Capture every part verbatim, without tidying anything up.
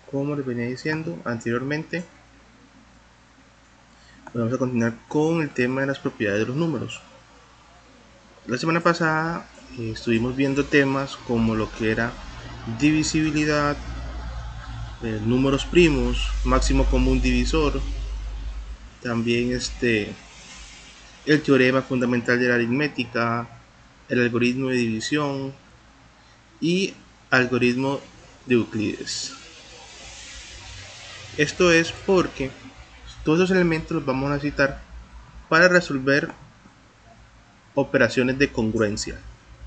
como les venía diciendo anteriormente, vamos a continuar con el tema de las propiedades de los números. La semana pasada eh, estuvimos viendo temas como lo que era divisibilidad, eh, números primos, máximo común divisor, también este, el teorema fundamental de la aritmética, el algoritmo de división y algoritmo de Euclides. Esto es porque todos esos elementos los vamos a necesitar para resolver operaciones de congruencia.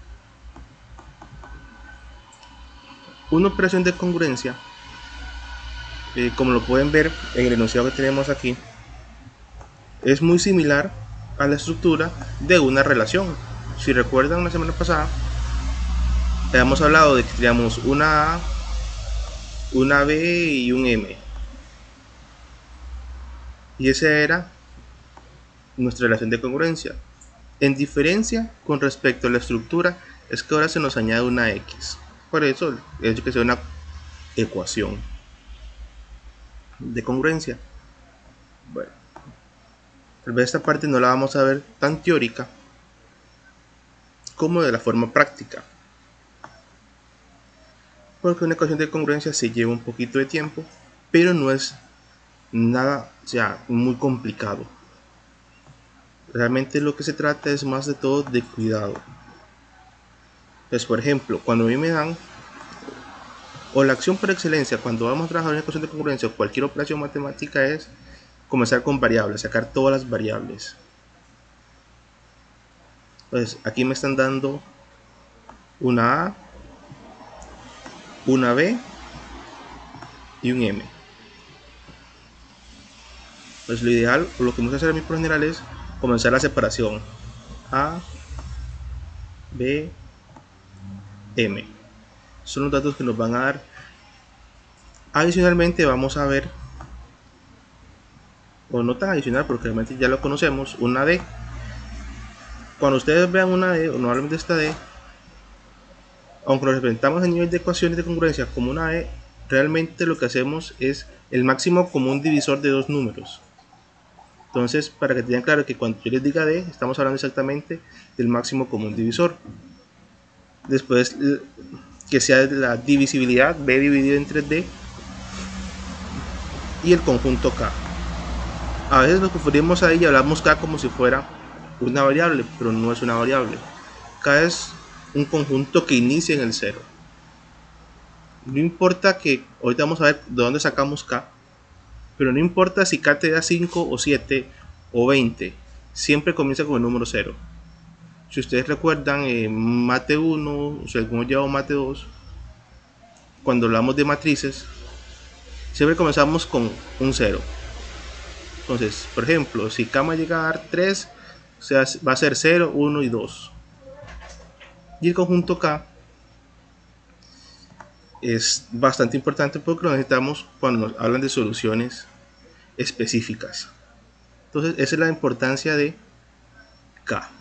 Una operación de congruencia, eh, como lo pueden ver en el enunciado que tenemos aquí, es muy similar a la estructura de una relación. Si recuerdan la semana pasada, habíamos hablado de que teníamos una A, una B y un M. Y esa era nuestra relación de congruencia. En diferencia con respecto a la estructura, es que ahora se nos añade una X. Por eso el hecho que sea una ecuación de congruencia. Bueno, tal vez esta parte no la vamos a ver tan teórica como de la forma práctica, porque una ecuación de congruencia se lleva un poquito de tiempo, pero no es nada, o sea, muy complicado. Realmente lo que se trata es más de todo de cuidado. Entonces, por ejemplo, cuando a mí me dan, o la acción por excelencia cuando vamos a trabajar en una ecuación de congruencia o cualquier operación matemática, es comenzar con variables, sacar todas las variables. Entonces aquí me están dando una A, una B y un M. Pues lo ideal, o lo que vamos a hacer a mí por general, es comenzar la separación A, B, M. Son los datos que nos van a dar. Adicionalmente vamos a ver, o no tan adicional porque realmente ya lo conocemos, una D. Cuando ustedes vean una D, o normalmente esta D, aunque lo representamos en nivel de ecuaciones de congruencia como una D, realmente lo que hacemos es el máximo común divisor de dos números. Entonces, para que tengan claro que cuando yo les diga D, estamos hablando exactamente del máximo común divisor. Después, que sea la divisibilidad, B dividido entre D, y el conjunto K. A veces nos confundimos ahí y hablamos K como si fuera una variable, pero no es una variable. K es un conjunto que inicia en el cero. No importa que, ahorita vamos a ver de dónde sacamos K, pero no importa si K te da cinco o siete o veinte, siempre comienza con el número cero. Si ustedes recuerdan, en eh, mate uno, o sea, hemos llevado mate dos, cuando hablamos de matrices, siempre comenzamos con un cero. Entonces, por ejemplo, si K llega a dar tres, o sea, va a ser cero, uno y dos. Y el conjunto K es bastante importante porque lo necesitamos cuando nos hablan de soluciones específicas. Entonces, esa es la importancia de K.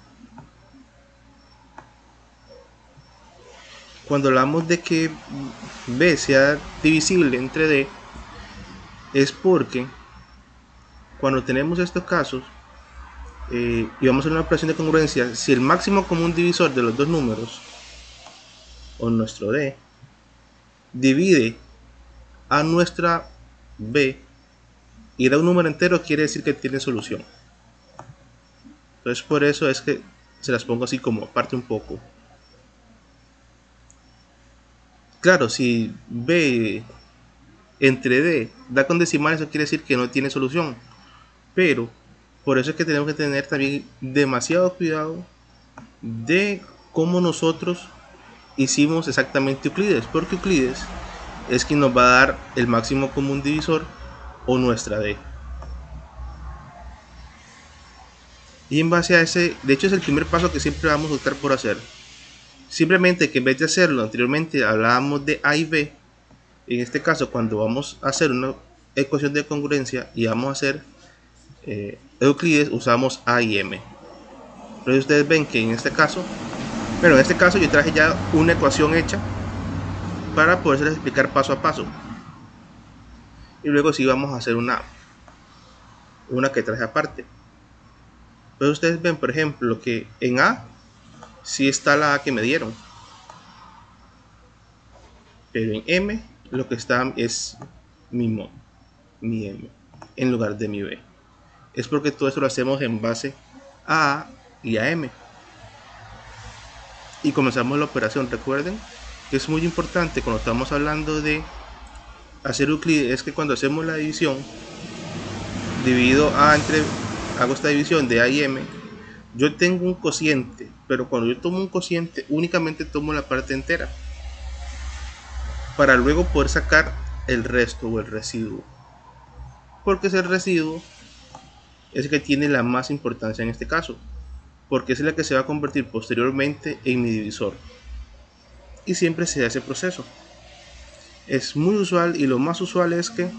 Cuando hablamos de que B sea divisible entre D, es porque cuando tenemos estos casos eh, y vamos a hacer una operación de congruencia, si el máximo común divisor de los dos números, o nuestro D, divide a nuestra B y da un número entero, quiere decir que tiene solución. Entonces por eso es que se las pongo así como aparte un poco. Claro, si B entre D da con decimales, eso quiere decir que no tiene solución. Pero por eso es que tenemos que tener también demasiado cuidado de cómo nosotros hicimos exactamente Euclides, porque Euclides es quien nos va a dar el máximo común divisor o nuestra D. Y en base a ese, de hecho es el primer paso que siempre vamos a optar por hacer. Simplemente que en vez de hacerlo, anteriormente hablábamos de A y B, en este caso cuando vamos a hacer una ecuación de congruencia y vamos a hacer eh, Euclides, usamos A y M. Entonces ustedes ven que en este caso, bueno, en este caso yo traje ya una ecuación hecha para poderles explicar paso a paso. y luego sí vamos a hacer una, una que traje aparte. Pero ustedes ven, por ejemplo, que en A sí está la A que me dieron, pero en M lo que está es mi mo, mi M, en lugar de mi B. Es porque todo esto lo hacemos en base a A y a M. Y comenzamos la operación. Recuerden que es muy importante cuando estamos hablando de hacer Euclides, es que cuando hacemos la división, divido A entre, hago esta división de A y M, yo tengo un cociente, pero cuando yo tomo un cociente únicamente tomo la parte entera para luego poder sacar el resto o el residuo, porque ese residuo es el que tiene la más importancia en este caso, porque es la que se va a convertir posteriormente en mi divisor, y siempre se da ese proceso. Es muy usual, y lo más usual es que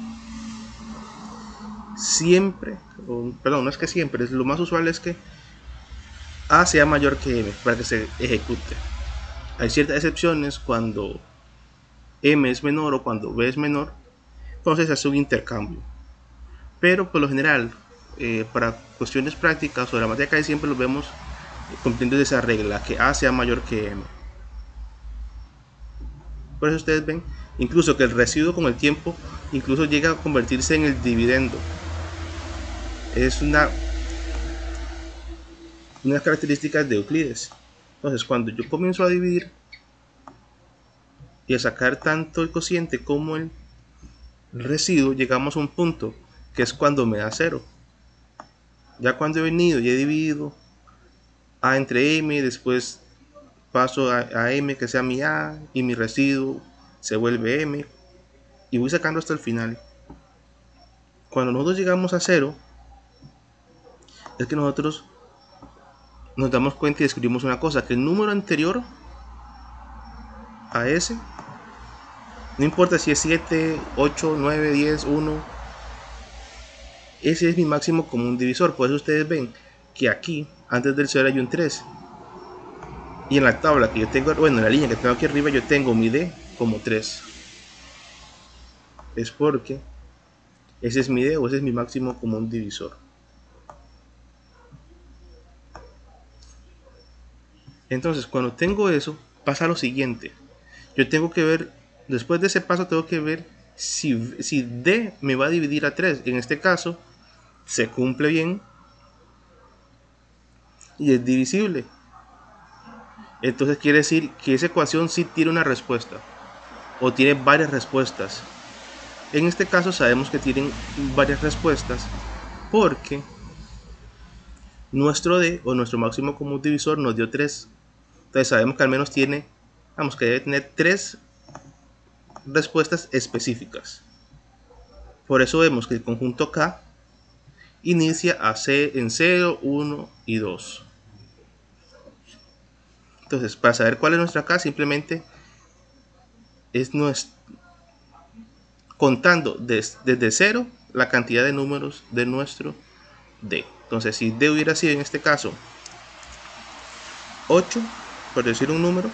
siempre, o, perdón, no es que siempre, es lo más usual es que A sea mayor que M para que se ejecute. Hay ciertas excepciones cuando M es menor o cuando B es menor, entonces se hace un intercambio. Pero por lo general, eh, para cuestiones prácticas o de la materia casi siempre lo vemos cumpliendo esa regla, que A sea mayor que M. Por eso ustedes ven incluso que el residuo con el tiempo incluso llega a convertirse en el dividendo. Es una unas características de Euclides. Entonces cuando yo comienzo a dividir y a sacar tanto el cociente como el residuo, llegamos a un punto que es cuando me da cero. Ya cuando he venido y he dividido A entre M, después paso a, a M que sea mi A y mi residuo se vuelve M y voy sacando hasta el final. Cuando nosotros llegamos a cero es que nosotros nos damos cuenta y descubrimos una cosa, que el número anterior a ese, no importa si es siete, ocho, nueve, diez, uno, ese es mi máximo común divisor. Por eso ustedes ven que aquí antes del cero hay un tres, y en la tabla que yo tengo, bueno, en la línea que tengo aquí arriba yo tengo mi D como tres. Es porque ese es mi D o ese es mi máximo común divisor. Entonces cuando tengo eso pasa lo siguiente, yo tengo que ver, después de ese paso tengo que ver si, si D me va a dividir a tres. En este caso se cumple bien y es divisible. Entonces quiere decir que esa ecuación sí tiene una respuesta o tiene varias respuestas. En este caso sabemos que tienen varias respuestas porque nuestro D o nuestro máximo común divisor nos dio tres. Entonces sabemos que al menos tiene, vamos, que debe tener tres respuestas específicas. Por eso vemos que el conjunto K inicia a C en cero, uno y dos. Entonces, para saber cuál es nuestra K, simplemente es nuestro, contando des, desde cero la cantidad de números de nuestro D. Entonces, si D hubiera sido en este caso ocho, por decir un número,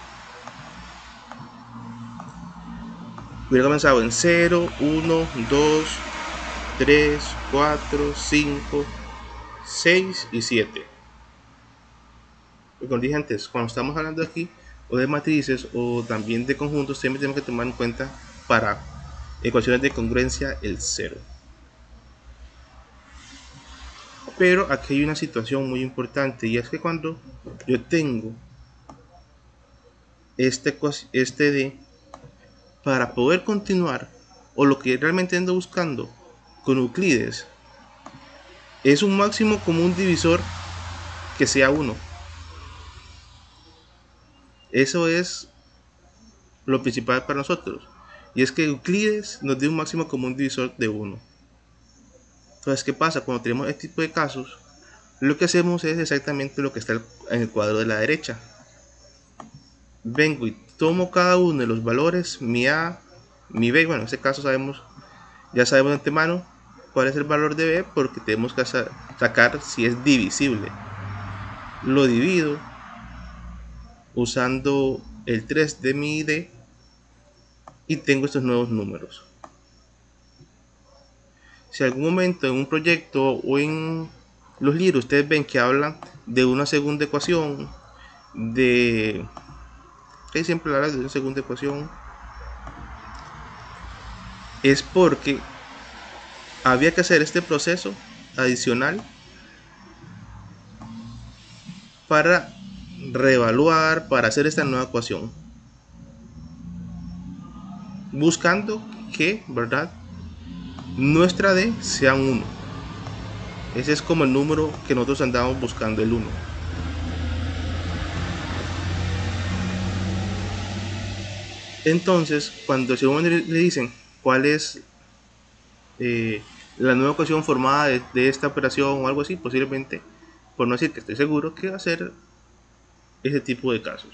hubiera comenzado en cero, uno, dos, tres, cuatro, cinco, seis y siete. Como dije antes, cuando estamos hablando aquí o de matrices o también de conjuntos, siempre tenemos que tomar en cuenta para ecuaciones de congruencia el cero. Pero aquí hay una situación muy importante, y es que cuando yo tengo este, este D, para poder continuar, o lo que realmente ando buscando con Euclides, es un máximo común divisor que sea uno. Eso es lo principal para nosotros, y es que Euclides nos dio un máximo común divisor de uno. Entonces, ¿qué pasa? Cuando tenemos este tipo de casos, lo que hacemos es exactamente lo que está en el cuadro de la derecha. Vengo y tomo cada uno de los valores, mi A, mi B, bueno, en este caso sabemos, ya sabemos de antemano cuál es el valor de B, porque tenemos que sacar si es divisible. Lo divido usando el tres de mi D y tengo estos nuevos números. Si algún momento en un proyecto o en los libros ustedes ven que hablan de una segunda ecuación, de que siempre habla de una segunda ecuación, es porque había que hacer este proceso adicional para reevaluar, para hacer esta nueva ecuación, buscando que, ¿verdad?, nuestra D sea un uno. Ese es como el número que nosotros andamos buscando, el uno. Entonces, cuando si uno le dicen cuál es eh, la nueva ecuación formada de, de esta operación o algo así, posiblemente, por no decir que estoy seguro, que va a ser ese tipo de casos.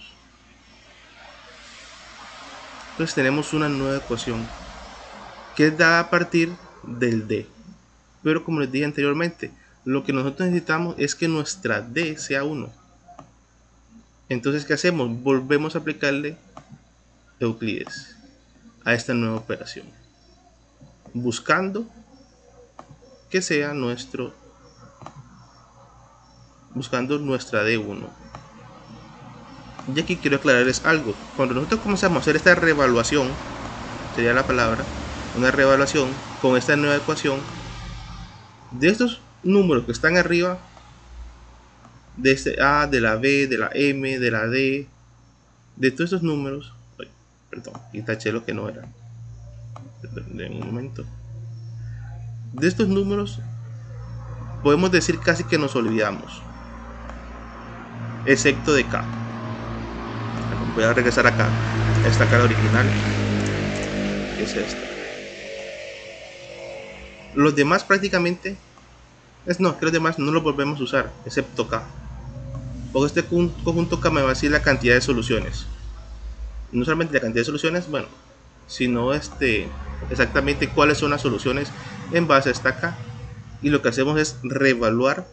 Entonces tenemos una nueva ecuación que es dada a partir del D. Pero como les dije anteriormente, lo que nosotros necesitamos es que nuestra D sea uno. Entonces, ¿qué hacemos? Volvemos a aplicarle Euclides a esta nueva operación, buscando que sea nuestro, buscando nuestra D uno. Y aquí quiero aclararles algo. Cuando nosotros comenzamos a hacer esta reevaluación, sería la palabra, una reevaluación con esta nueva ecuación, de estos números que están arriba, de este A, de la B, de la M, de la D, de todos estos números, ay, perdón, y taché lo que no era, de un momento, de estos números podemos decir casi que nos olvidamos, excepto de K. Voy a regresar acá, a esta cara original, que es esta. Los demás prácticamente, es no, que los demás no los volvemos a usar, excepto K. Porque este conjunto K me va a decir la cantidad de soluciones. No solamente la cantidad de soluciones, bueno, sino este, exactamente cuáles son las soluciones en base a esta K. Y lo que hacemos es reevaluar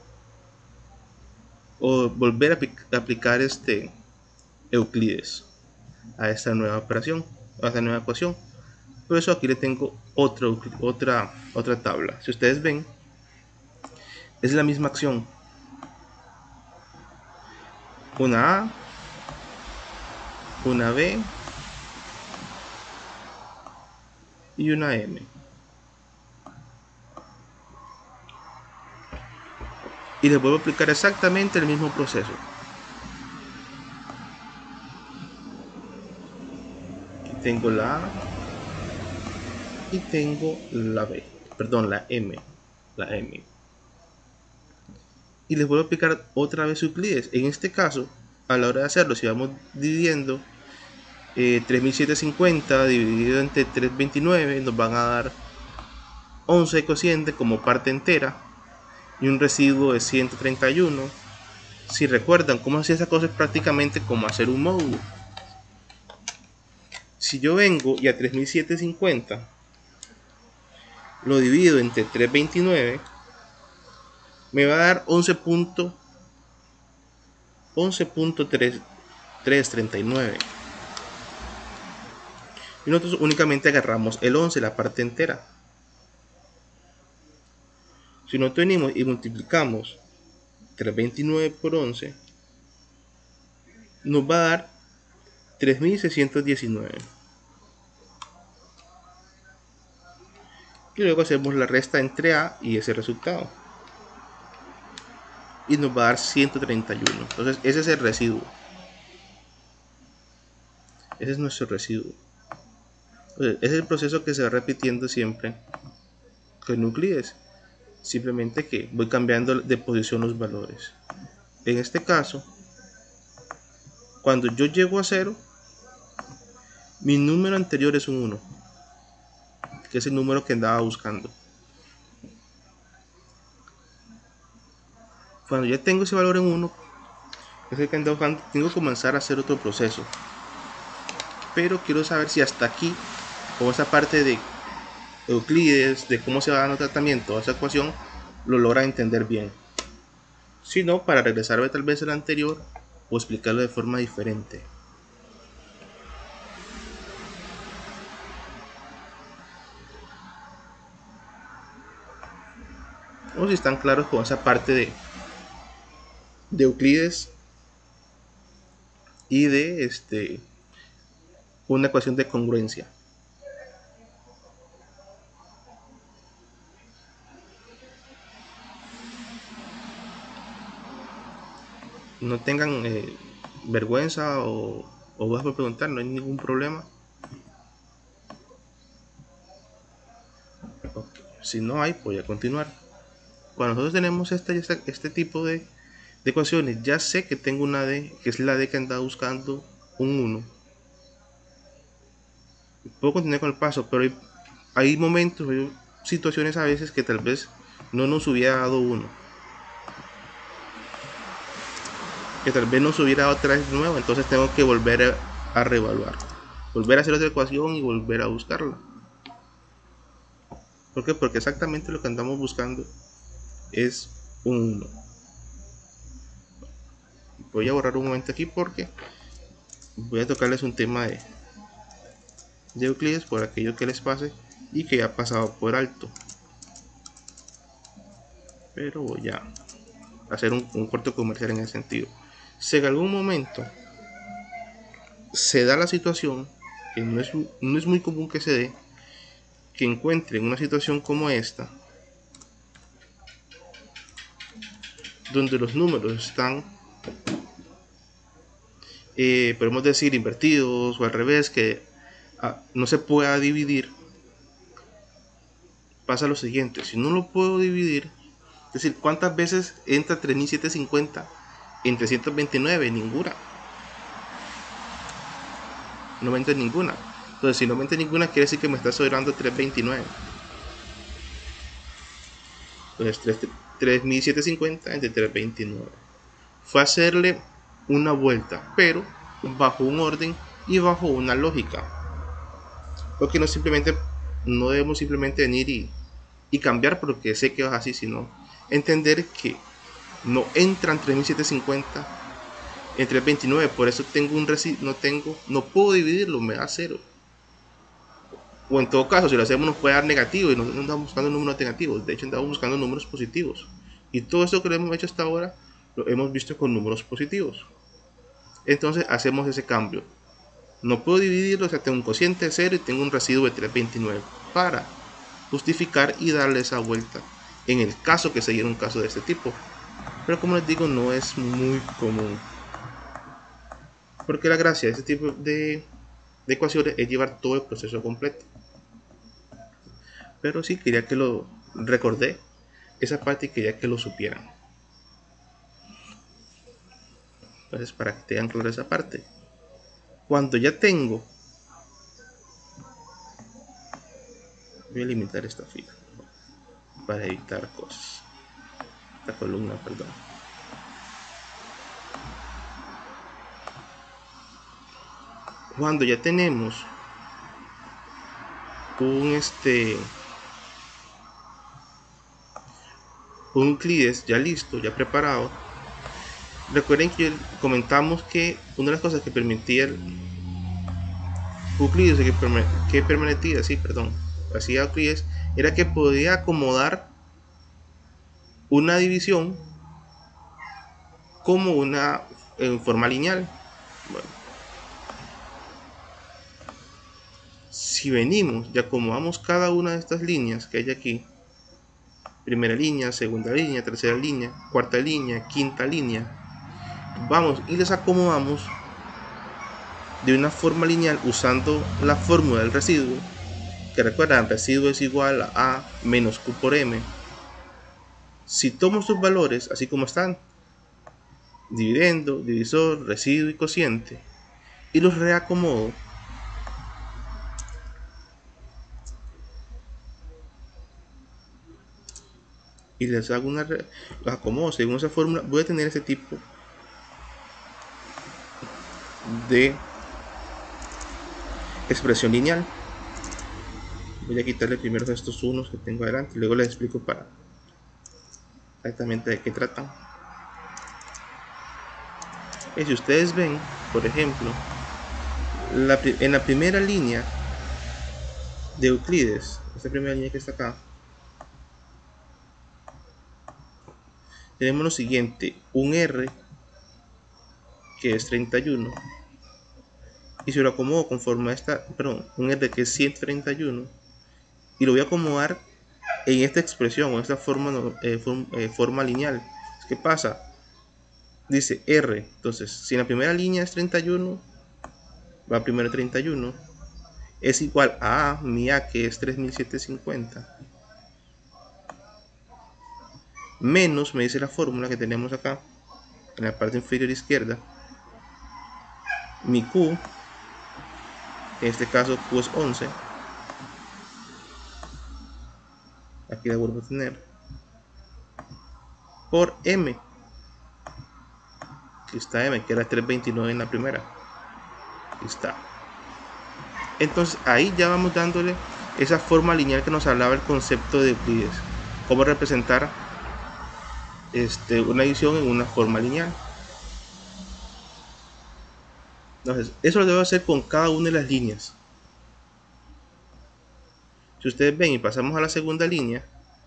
o volver a aplicar este Euclides a esta nueva operación, a esta nueva ecuación. Por eso aquí le tengo otra, otra, otra tabla. Si ustedes ven, es la misma acción. Una A, una B y una M. Y les vuelvo a aplicar exactamente el mismo proceso. Aquí tengo la A y tengo la B, perdón, la M, la M. Y les vuelvo a aplicar otra vez Euclides. En este caso, a la hora de hacerlo, si vamos dividiendo eh, tres mil setecientos cincuenta dividido entre trescientos veintinueve, nos van a dar once cociente como parte entera y un residuo de ciento treinta y uno. Si recuerdan cómo hacía esa cosa, es prácticamente como hacer un módulo. Si yo vengo y a tres mil setecientos cincuenta lo divido entre trescientos veintinueve, me va a dar once punto trescientos treinta y nueve. Y nosotros únicamente agarramos el once, la parte entera. Si nosotros venimos y multiplicamos trescientos veintinueve por once, nos va a dar tres mil seiscientos diecinueve. Y luego hacemos la resta entre A y ese resultado. Y nos va a dar ciento treinta y uno. Entonces ese es el residuo. Ese es nuestro residuo. Entonces, ese es el proceso que se va repitiendo siempre con Euclides. Simplemente que voy cambiando de posición los valores. En este caso, cuando yo llego a cero, mi número anterior es un uno, que es el número que andaba buscando. Cuando ya tengo ese valor en uno, es el que andaba buscando, tengo que comenzar a hacer otro proceso. Pero quiero saber si hasta aquí, o esa parte de Euclides, de cómo se va dando tratamiento a esa ecuación, lo logra entender bien. Si no, para regresarme tal vez al anterior o explicarlo de forma diferente. o si están claros con esa parte de, de Euclides y de este, una ecuación de congruencia. No tengan eh, vergüenza o, o vas a preguntar, no hay ningún problema. Okay. Si no hay, voy a continuar. Cuando nosotros tenemos este, este, este tipo de, de ecuaciones, ya sé que tengo una D, que es la D que andaba buscando un uno. Puedo continuar con el paso, pero hay, hay momentos, hay situaciones a veces que tal vez no nos hubiera dado uno. Que tal vez nos hubiera dado tres de nuevo, entonces tengo que volver a, a reevaluar. Volver a hacer otra ecuación y volver a buscarla. ¿Por qué? Porque exactamente lo que andamos buscando es un uno. Voy a borrar un momento aquí porque voy a tocarles un tema de, de Euclides por aquello que les pase y que ya ha pasado por alto. Pero voy a hacer un, un corto comercial en ese sentido. Si en algún momento se da la situación, que no es, no es muy común que se dé, que encuentren una situación como esta, donde los números están, eh, podemos decir, invertidos o al revés, que ah, no se pueda dividir, pasa lo siguiente: si no lo puedo dividir, es decir, ¿cuántas veces entra tres mil setecientos cincuenta en trescientos veintinueve? Ninguna. No me entra ninguna. Entonces, si no me entra ninguna, quiere decir que me está sobrando trescientos veintinueve. Entonces, tres mil setecientos cincuenta entre trescientos veintinueve. Fue hacerle una vuelta, pero bajo un orden y bajo una lógica. Porque no simplemente, no debemos simplemente venir y, y cambiar porque sé que es así, sino entender que no entran tres mil setecientos cincuenta en trescientos veintinueve, por eso tengo un residuo, no tengo, no puedo dividirlo, me da cero. O en todo caso, si lo hacemos nos puede dar negativo y nosotros no andamos buscando números negativos, de hecho andamos buscando números positivos. Y todo esto que lo hemos hecho hasta ahora lo hemos visto con números positivos. Entonces hacemos ese cambio. No puedo dividirlo, o sea, tengo un cociente de cero y tengo un residuo de trescientos veintinueve para justificar y darle esa vuelta en el caso que se diera un caso de este tipo. Pero como les digo, no es muy común. Porque la gracia de este tipo de, de ecuaciones es llevar todo el proceso completo. Pero sí quería que lo recordé esa parte y quería que lo supieran. Entonces, para que tengan claro esa parte, cuando ya tengo, voy a limitar esta fila para evitar cosas, esta columna, perdón. Cuando ya tenemos un este un Euclides ya listo, ya preparado, recuerden que comentamos que una de las cosas que permitía el Euclides que, perme que permanecía, sí, perdón, hacía Euclides, era que podía acomodar una división como una en forma lineal. Bueno, si venimos y acomodamos cada una de estas líneas que hay aquí, primera línea, segunda línea, tercera línea, cuarta línea, quinta línea, vamos y les acomodamos de una forma lineal usando la fórmula del residuo, que recuerdan, residuo es igual a A menos Q por M. Si tomo sus valores así como están, dividendo, divisor, residuo y cociente, y los reacomodo, y les hago una re los acomodo según esa fórmula, voy a tener ese tipo de expresión lineal. Voy a quitarle primero estos unos que tengo adelante y luego les explico para exactamente de qué tratan. Y si ustedes ven, por ejemplo, la, en la primera línea de Euclides, esta primera línea que está acá, tenemos lo siguiente, un R que es treinta y uno, y si lo acomodo conforme a esta, perdón, un R que es ciento treinta y uno, y lo voy a acomodar en esta expresión o esta forma, eh, form, eh, forma lineal. ¿Qué pasa? Dice R, entonces si en la primera línea es treinta y uno, va primero treinta y uno, es igual a A, mi A que es tres mil setecientos cincuenta, menos, me dice la fórmula que tenemos acá en la parte inferior izquierda, mi Q, en este caso Q es once, aquí la vuelvo a tener, por M, aquí está M, que era trescientos veintinueve en la primera, aquí está. Entonces ahí ya vamos dándole esa forma lineal que nos hablaba el concepto de Euclides, cómo representar este, una división en una forma lineal. Entonces eso lo debo hacer con cada una de las líneas. Si ustedes ven y pasamos a la segunda línea,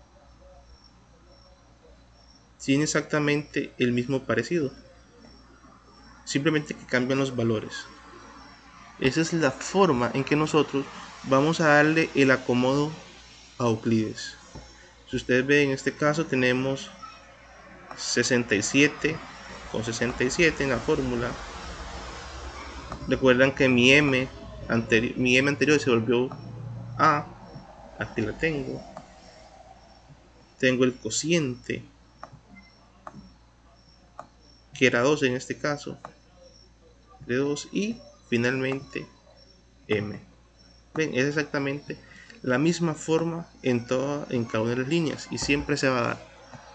tiene exactamente el mismo parecido, simplemente que cambian los valores. Esa es la forma en que nosotros vamos a darle el acomodo a Euclides. Si ustedes ven, en este caso tenemos sesenta y siete con sesenta y siete en la fórmula. Recuerdan que mi m, anteri mi m anterior se volvió A, aquí la tengo. Tengo el cociente, que era dos en este caso, de dos, y finalmente M. Ven, es exactamente la misma forma en, toda, en cada una de las líneas y siempre se va a dar.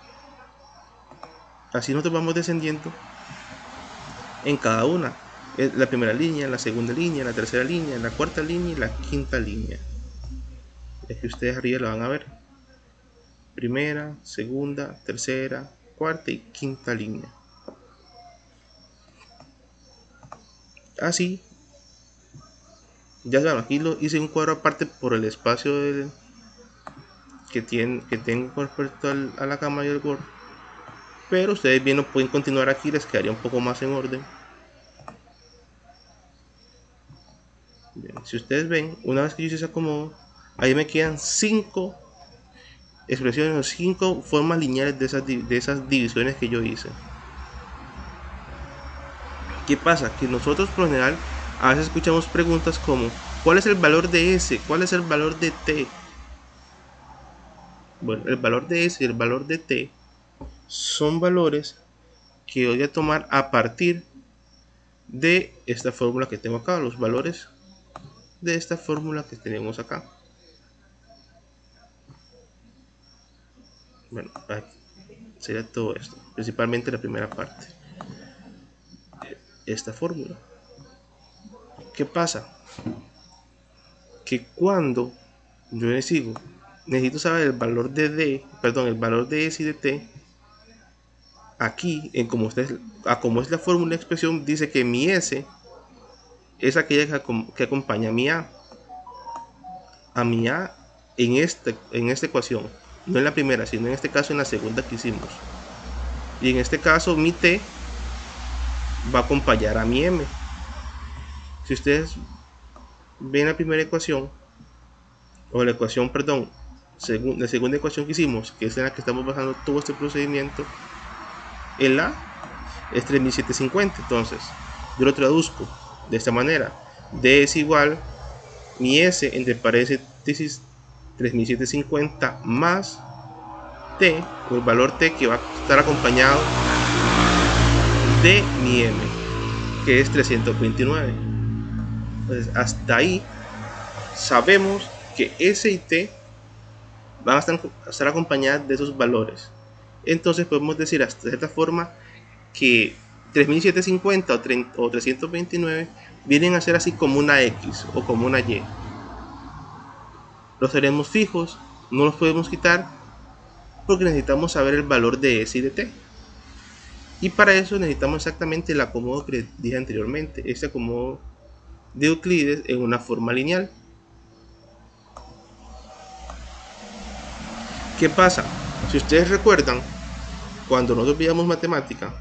Así nosotros vamos descendiendo en cada una. La primera línea, la segunda línea, la tercera línea, la cuarta línea y la quinta línea. Es que ustedes arriba lo van a ver. Primera, segunda, tercera, cuarta y quinta línea. Así, ya saben, aquí lo hice un cuadro aparte por el espacio del, que, tiene, que tengo con respecto al, a la cama y el Word. Pero ustedes bien lo pueden continuar aquí, les quedaría un poco más en orden. Bien, si ustedes ven, una vez que yo hice ese acomodo, ahí me quedan cinco expresiones, cinco formas lineales de esas, de esas divisiones que yo hice. ¿Qué pasa? Que nosotros por lo general a veces escuchamos preguntas como ¿cuál es el valor de S? ¿Cuál es el valor de T? Bueno, el valor de S y el valor de T son valores que voy a tomar a partir de esta fórmula que tengo acá, los valores de esta fórmula que tenemos acá. Bueno, aquí sería todo esto, principalmente la primera parte, esta fórmula. ¿Qué pasa? Que cuando yo le sigo, necesito saber el valor de D, perdón, el valor de S y de T. Aquí, en como, ustedes, a como es la fórmula de expresión, dice que mi S es aquella que, que acompaña a mi A. A mi A en, este, en esta ecuación, no en la primera, sino en este caso en la segunda que hicimos. Y en este caso mi T va a acompañar a mi M. Si ustedes ven la primera ecuación, o la ecuación, perdón, segun, la segunda ecuación que hicimos, que es en la que estamos basando todo este procedimiento, el A es tres mil setecientos cincuenta. Entonces yo lo traduzco de esta manera: D es igual mi S entre paréntesis tres mil setecientos cincuenta más T, o el valor T, que va a estar acompañado de mi M, que es trescientos veintinueve. Entonces hasta ahí sabemos que S y T van a estar, a estar acompañadas de esos valores. Entonces podemos decir hasta de cierta forma que tres mil setecientos cincuenta o, o trescientos veintinueve vienen a ser así como una X o como una Y. Los tenemos fijos, no los podemos quitar porque necesitamos saber el valor de S y de T. Y para eso necesitamos exactamente el acomodo que les dije anteriormente, este acomodo de Euclides en una forma lineal. ¿Qué pasa? Si ustedes recuerdan, cuando nosotros veíamos matemática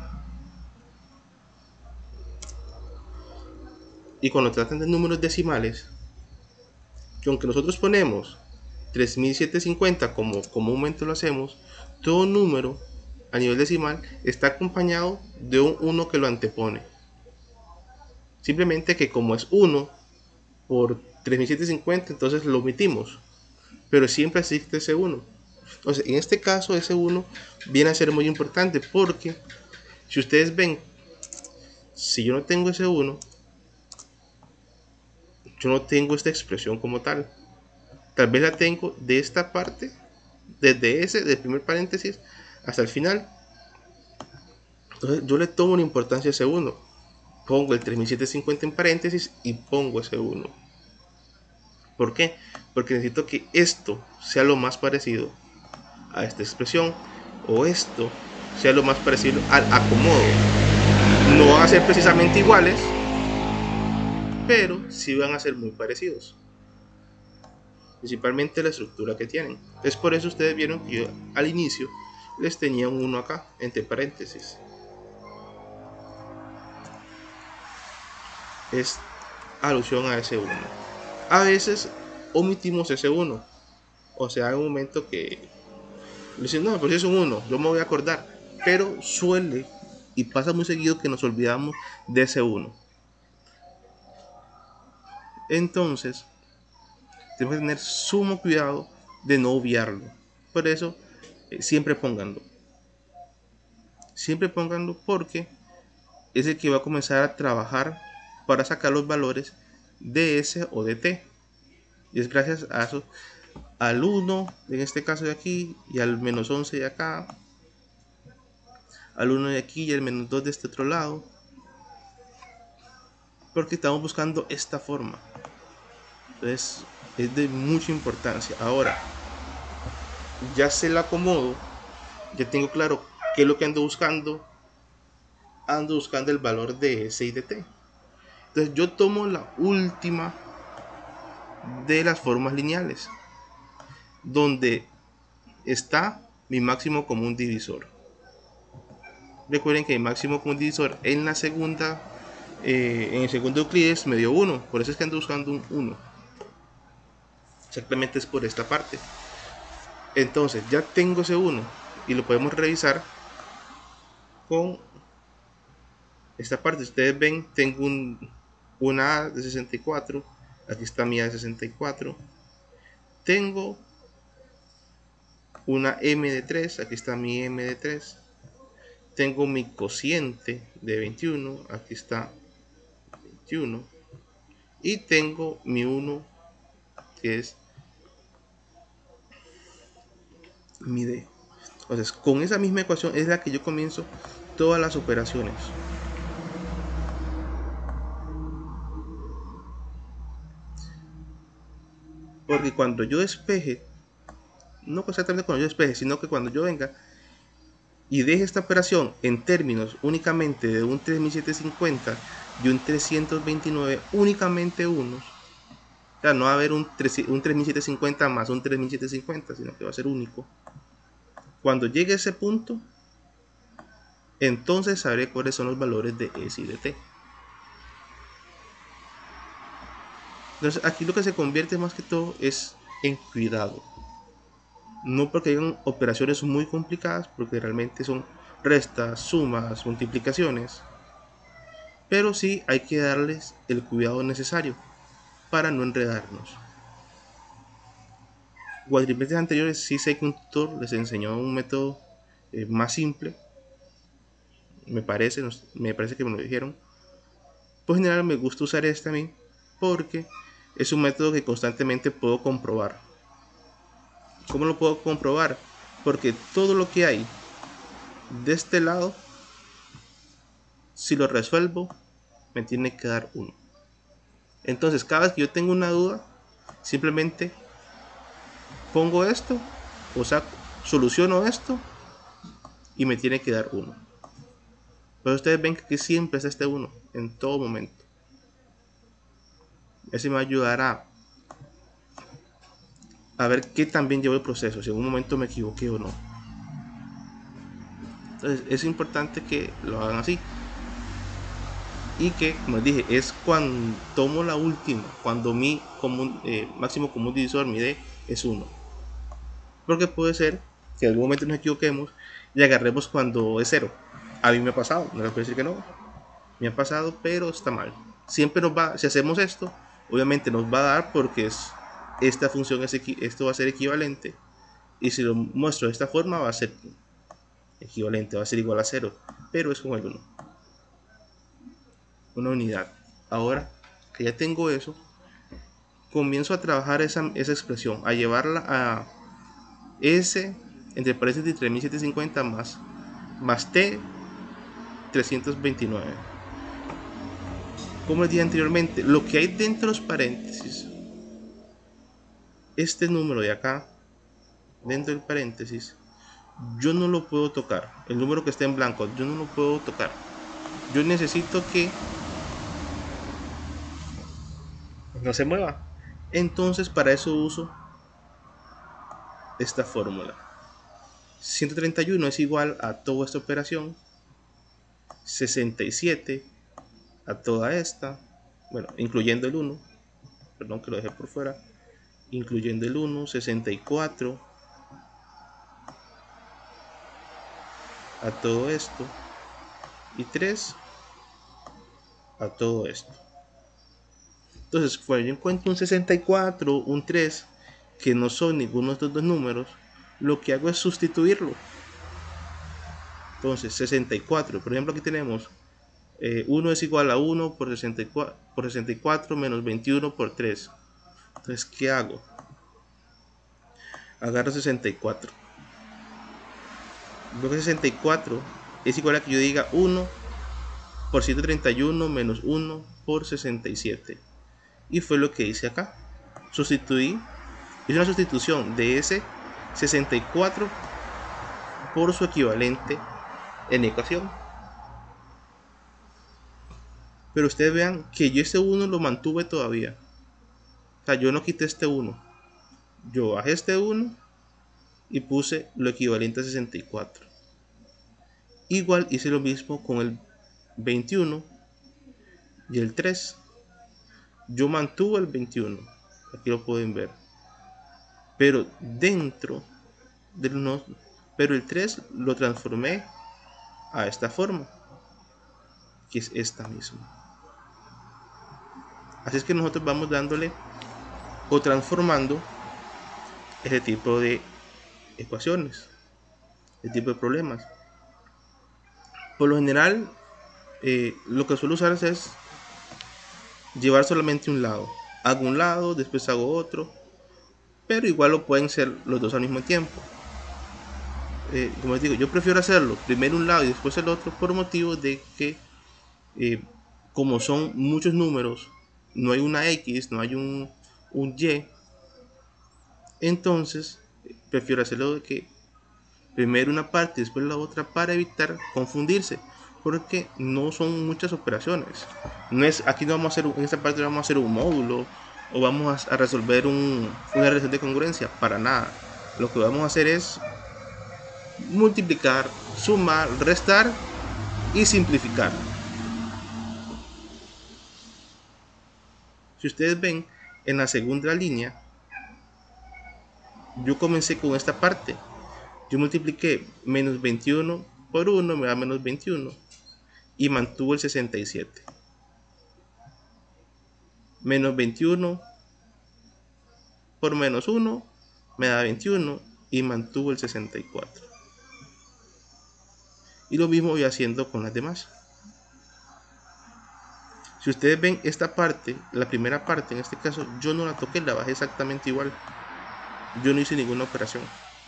y cuando tratan de números decimales, que aunque nosotros ponemos tres mil setecientos cincuenta como comúnmente lo hacemos, todo número a nivel decimal está acompañado de un uno que lo antepone. Simplemente que como es uno por tres mil setecientos cincuenta, entonces lo omitimos, pero siempre existe ese uno. Entonces, en este caso, ese uno viene a ser muy importante porque si ustedes ven, si yo no tengo ese uno, yo no tengo esta expresión como tal. Tal vez la tengo de esta parte, desde ese, del primer paréntesis hasta el final. Entonces yo le tomo una importancia a ese uno. Pongo el tres mil setecientos cincuenta en paréntesis y pongo ese uno. ¿Por qué? Porque necesito que esto sea lo más parecido a esta expresión, o esto sea lo más parecido al acomodo. No van a ser precisamente iguales, pero sí van a ser muy parecidos, principalmente la estructura que tienen. Es por eso ustedes vieron que yo al inicio les tenía un uno acá entre paréntesis. Es alusión a ese uno. A veces omitimos ese uno, o sea, hay un momento que dicen, no, pues es un uno, yo me voy a acordar, pero suele y pasa muy seguido que nos olvidamos de ese uno. Entonces tenemos que tener sumo cuidado de no obviarlo. Por eso eh, siempre pónganlo, siempre pónganlo porque es el que va a comenzar a trabajar para sacar los valores de S o de T. Y es gracias a eso, al uno en este caso de aquí y al menos once de acá, al uno de aquí y al menos dos de este otro lado, porque estamos buscando esta forma. Entonces es de mucha importancia. Ahora ya se la acomodo, ya tengo claro qué es lo que ando buscando. Ando buscando el valor de S y de T. Entonces yo tomo la última de las formas lineales, donde está mi máximo común divisor. Recuerden que el máximo común divisor en la segunda, eh, en el segundo Euclides me dio uno, por eso es que ando buscando un uno. Exactamente es por esta parte. Entonces ya tengo ese uno y lo podemos revisar con esta parte. Ustedes ven, tengo un, una A de sesenta y cuatro, aquí está mi A de sesenta y cuatro. Tengo una M de tres, aquí está mi M de tres. Tengo mi cociente de veintiuno, aquí está veintiuno. Y tengo mi uno, que es mi D. Entonces, con esa misma ecuación es la que yo comienzo todas las operaciones. Porque cuando yo despeje, no exactamente cuando yo despeje, sino que cuando yo venga y deje esta operación en términos únicamente de un tres mil setecientos cincuenta y un trescientos veintinueve, únicamente unos, o sea, no va a haber un, un tres mil setecientos cincuenta más un tres mil setecientos cincuenta, sino que va a ser único. Cuando llegue a ese punto, entonces sabré cuáles son los valores de S y de T. Entonces aquí lo que se convierte más que todo es en cuidado. No porque hayan operaciones muy complicadas, porque realmente son restas, sumas, multiplicaciones, pero sí hay que darles el cuidado necesario para no enredarnos. Cuatrimestres anteriores sí sé que un tutor les enseñó un método eh, más simple, me parece, me parece que me lo dijeron. Por general me gusta usar este a mí porque es un método que constantemente puedo comprobar. ¿Cómo lo puedo comprobar? Porque todo lo que hay de este lado, si lo resuelvo, me tiene que dar uno. Entonces, cada vez que yo tengo una duda, simplemente pongo esto, o sea, soluciono esto y me tiene que dar uno. Pero ustedes ven que aquí siempre es este uno, en todo momento. Eso me va a ayudar a, a ver qué tan bien llevo el proceso, si en un momento me equivoqué o no. Entonces es importante que lo hagan así. Y que, como les dije, es cuando tomo la última, cuando mi común, eh, máximo común divisor, mi D, es uno. Porque puede ser que en algún momento nos equivoquemos y agarremos cuando es cero. A mí me ha pasado, no les puedo decir que no. Me ha pasado, pero está mal. Siempre nos va, si hacemos esto, obviamente nos va a dar porque es, esta función, es, esto va a ser equivalente. Y si lo muestro de esta forma, va a ser equivalente, va a ser igual a cero. Pero es como el uno. Una unidad. Ahora que ya tengo eso, comienzo a trabajar esa, esa expresión, a llevarla a S entre paréntesis tres mil setecientos cincuenta más, más T trescientos veintinueve. Como les dije anteriormente, lo que hay dentro de los paréntesis, este número de acá, dentro del paréntesis, yo no lo puedo tocar. El número que está en blanco, yo no lo puedo tocar. Yo necesito que no se mueva. Entonces, para eso uso esta fórmula. ciento treinta y uno es igual a toda esta operación, sesenta y siete a toda esta, bueno, incluyendo el uno, perdón que lo dejé por fuera, incluyendo el uno, sesenta y cuatro a todo esto y tres a todo esto. Entonces, cuando yo encuentro un sesenta y cuatro, un tres, que no son ninguno de estos dos números, lo que hago es sustituirlo. Entonces, sesenta y cuatro, por ejemplo, aquí tenemos eh, uno es igual a uno por sesenta y cuatro, por sesenta y cuatro menos veintiuno por tres. Entonces, ¿qué hago? Agarro sesenta y cuatro. Luego sesenta y cuatro es igual a que yo diga uno por ciento treinta y uno menos uno por sesenta y siete. Y fue lo que hice acá. Sustituí, hice una sustitución de ese sesenta y cuatro por su equivalente en ecuación. Pero ustedes vean que yo este uno lo mantuve todavía. O sea, yo no quité este uno. Yo bajé este uno y puse lo equivalente a sesenta y cuatro. Igual hice lo mismo con el veintiuno y el tres. Yo mantuve el veintiuno. Aquí lo pueden ver. Pero dentro del uno, pero el tres lo transformé a esta forma, que es esta misma. Así es que nosotros vamos dándole o transformando ese tipo de ecuaciones, ese tipo de problemas. Por lo general, eh, lo que suelo usar es llevar solamente un lado. Hago un lado, después hago otro, pero igual lo pueden ser los dos al mismo tiempo. Eh, como les digo, yo prefiero hacerlo primero un lado y después el otro por motivo de que eh, como son muchos números, no hay una X, no hay un, un Y, entonces prefiero hacerlo de que primero una parte y después la otra para evitar confundirse, porque no son muchas operaciones. No es, aquí no vamos a hacer, en esta parte no vamos a hacer un módulo o vamos a, a resolver un, una relación de congruencia, para nada. Lo que vamos a hacer es multiplicar, sumar, restar y simplificar. Si ustedes ven, en la segunda línea, yo comencé con esta parte. Yo multipliqué menos veintiuno por uno, me da menos veintiuno. Y mantuvo el sesenta y siete. Menos veintiuno por menos uno, me da veintiuno. Y mantuvo el sesenta y cuatro. Y lo mismo voy haciendo con las demás. Si ustedes ven esta parte, la primera parte en este caso, yo no la toqué, la bajé exactamente igual. Yo no hice ninguna operación.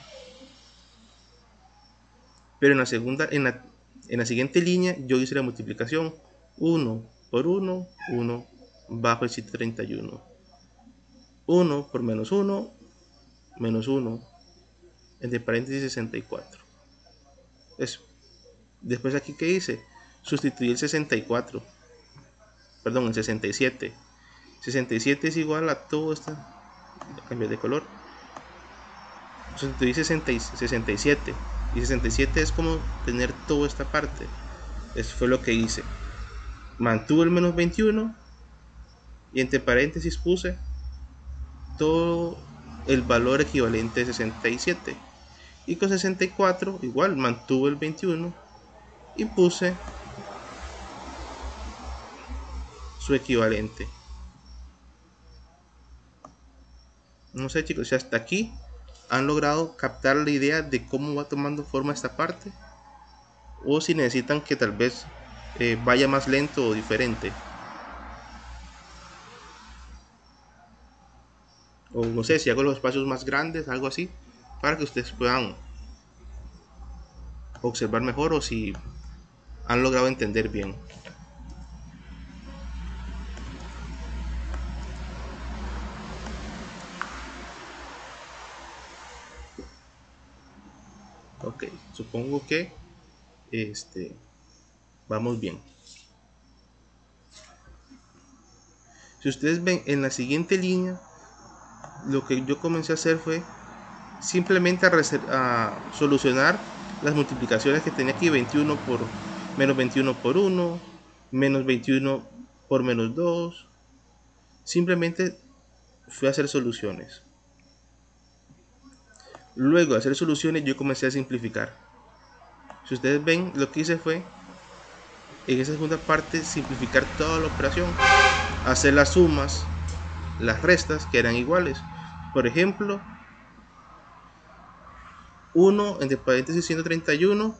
Pero en la segunda, en la, en la siguiente línea, yo hice la multiplicación. uno por uno, uno bajo el ciento treinta y uno. uno por menos uno, menos uno, entre paréntesis sesenta y cuatro. Eso. Después aquí, ¿qué hice? Sustituí el sesenta y cuatro. Perdón, el sesenta y siete. sesenta y siete es igual a todo esto. Cambiar de color. Sustituí sesenta y siete. y sesenta y siete es como tener toda esta parte. Eso fue lo que hice. Mantuve el menos veintiuno y entre paréntesis puse todo el valor equivalente a sesenta y siete. Y con sesenta y cuatro igual mantuve el veintiuno y puse su equivalente. No sé, chicos, si hasta aquí han logrado captar la idea de cómo va tomando forma esta parte, o si necesitan que tal vez eh, vaya más lento o diferente, o no sé, si hago los espacios más grandes, algo así, para que ustedes puedan observar mejor, o si han logrado entender bien. Ok, supongo que este vamos bien. Si ustedes ven en la siguiente línea, lo que yo comencé a hacer fue simplemente a, a solucionar las multiplicaciones que tenía aquí: veintiuno por menos veintiuno por uno, menos veintiuno por menos dos. Simplemente fui a hacer soluciones. Luego de hacer soluciones yo comencé a simplificar. Si ustedes ven, lo que hice fue en esa segunda parte simplificar toda la operación, hacer las sumas, las restas que eran iguales. Por ejemplo, uno entre paréntesis ciento treinta y uno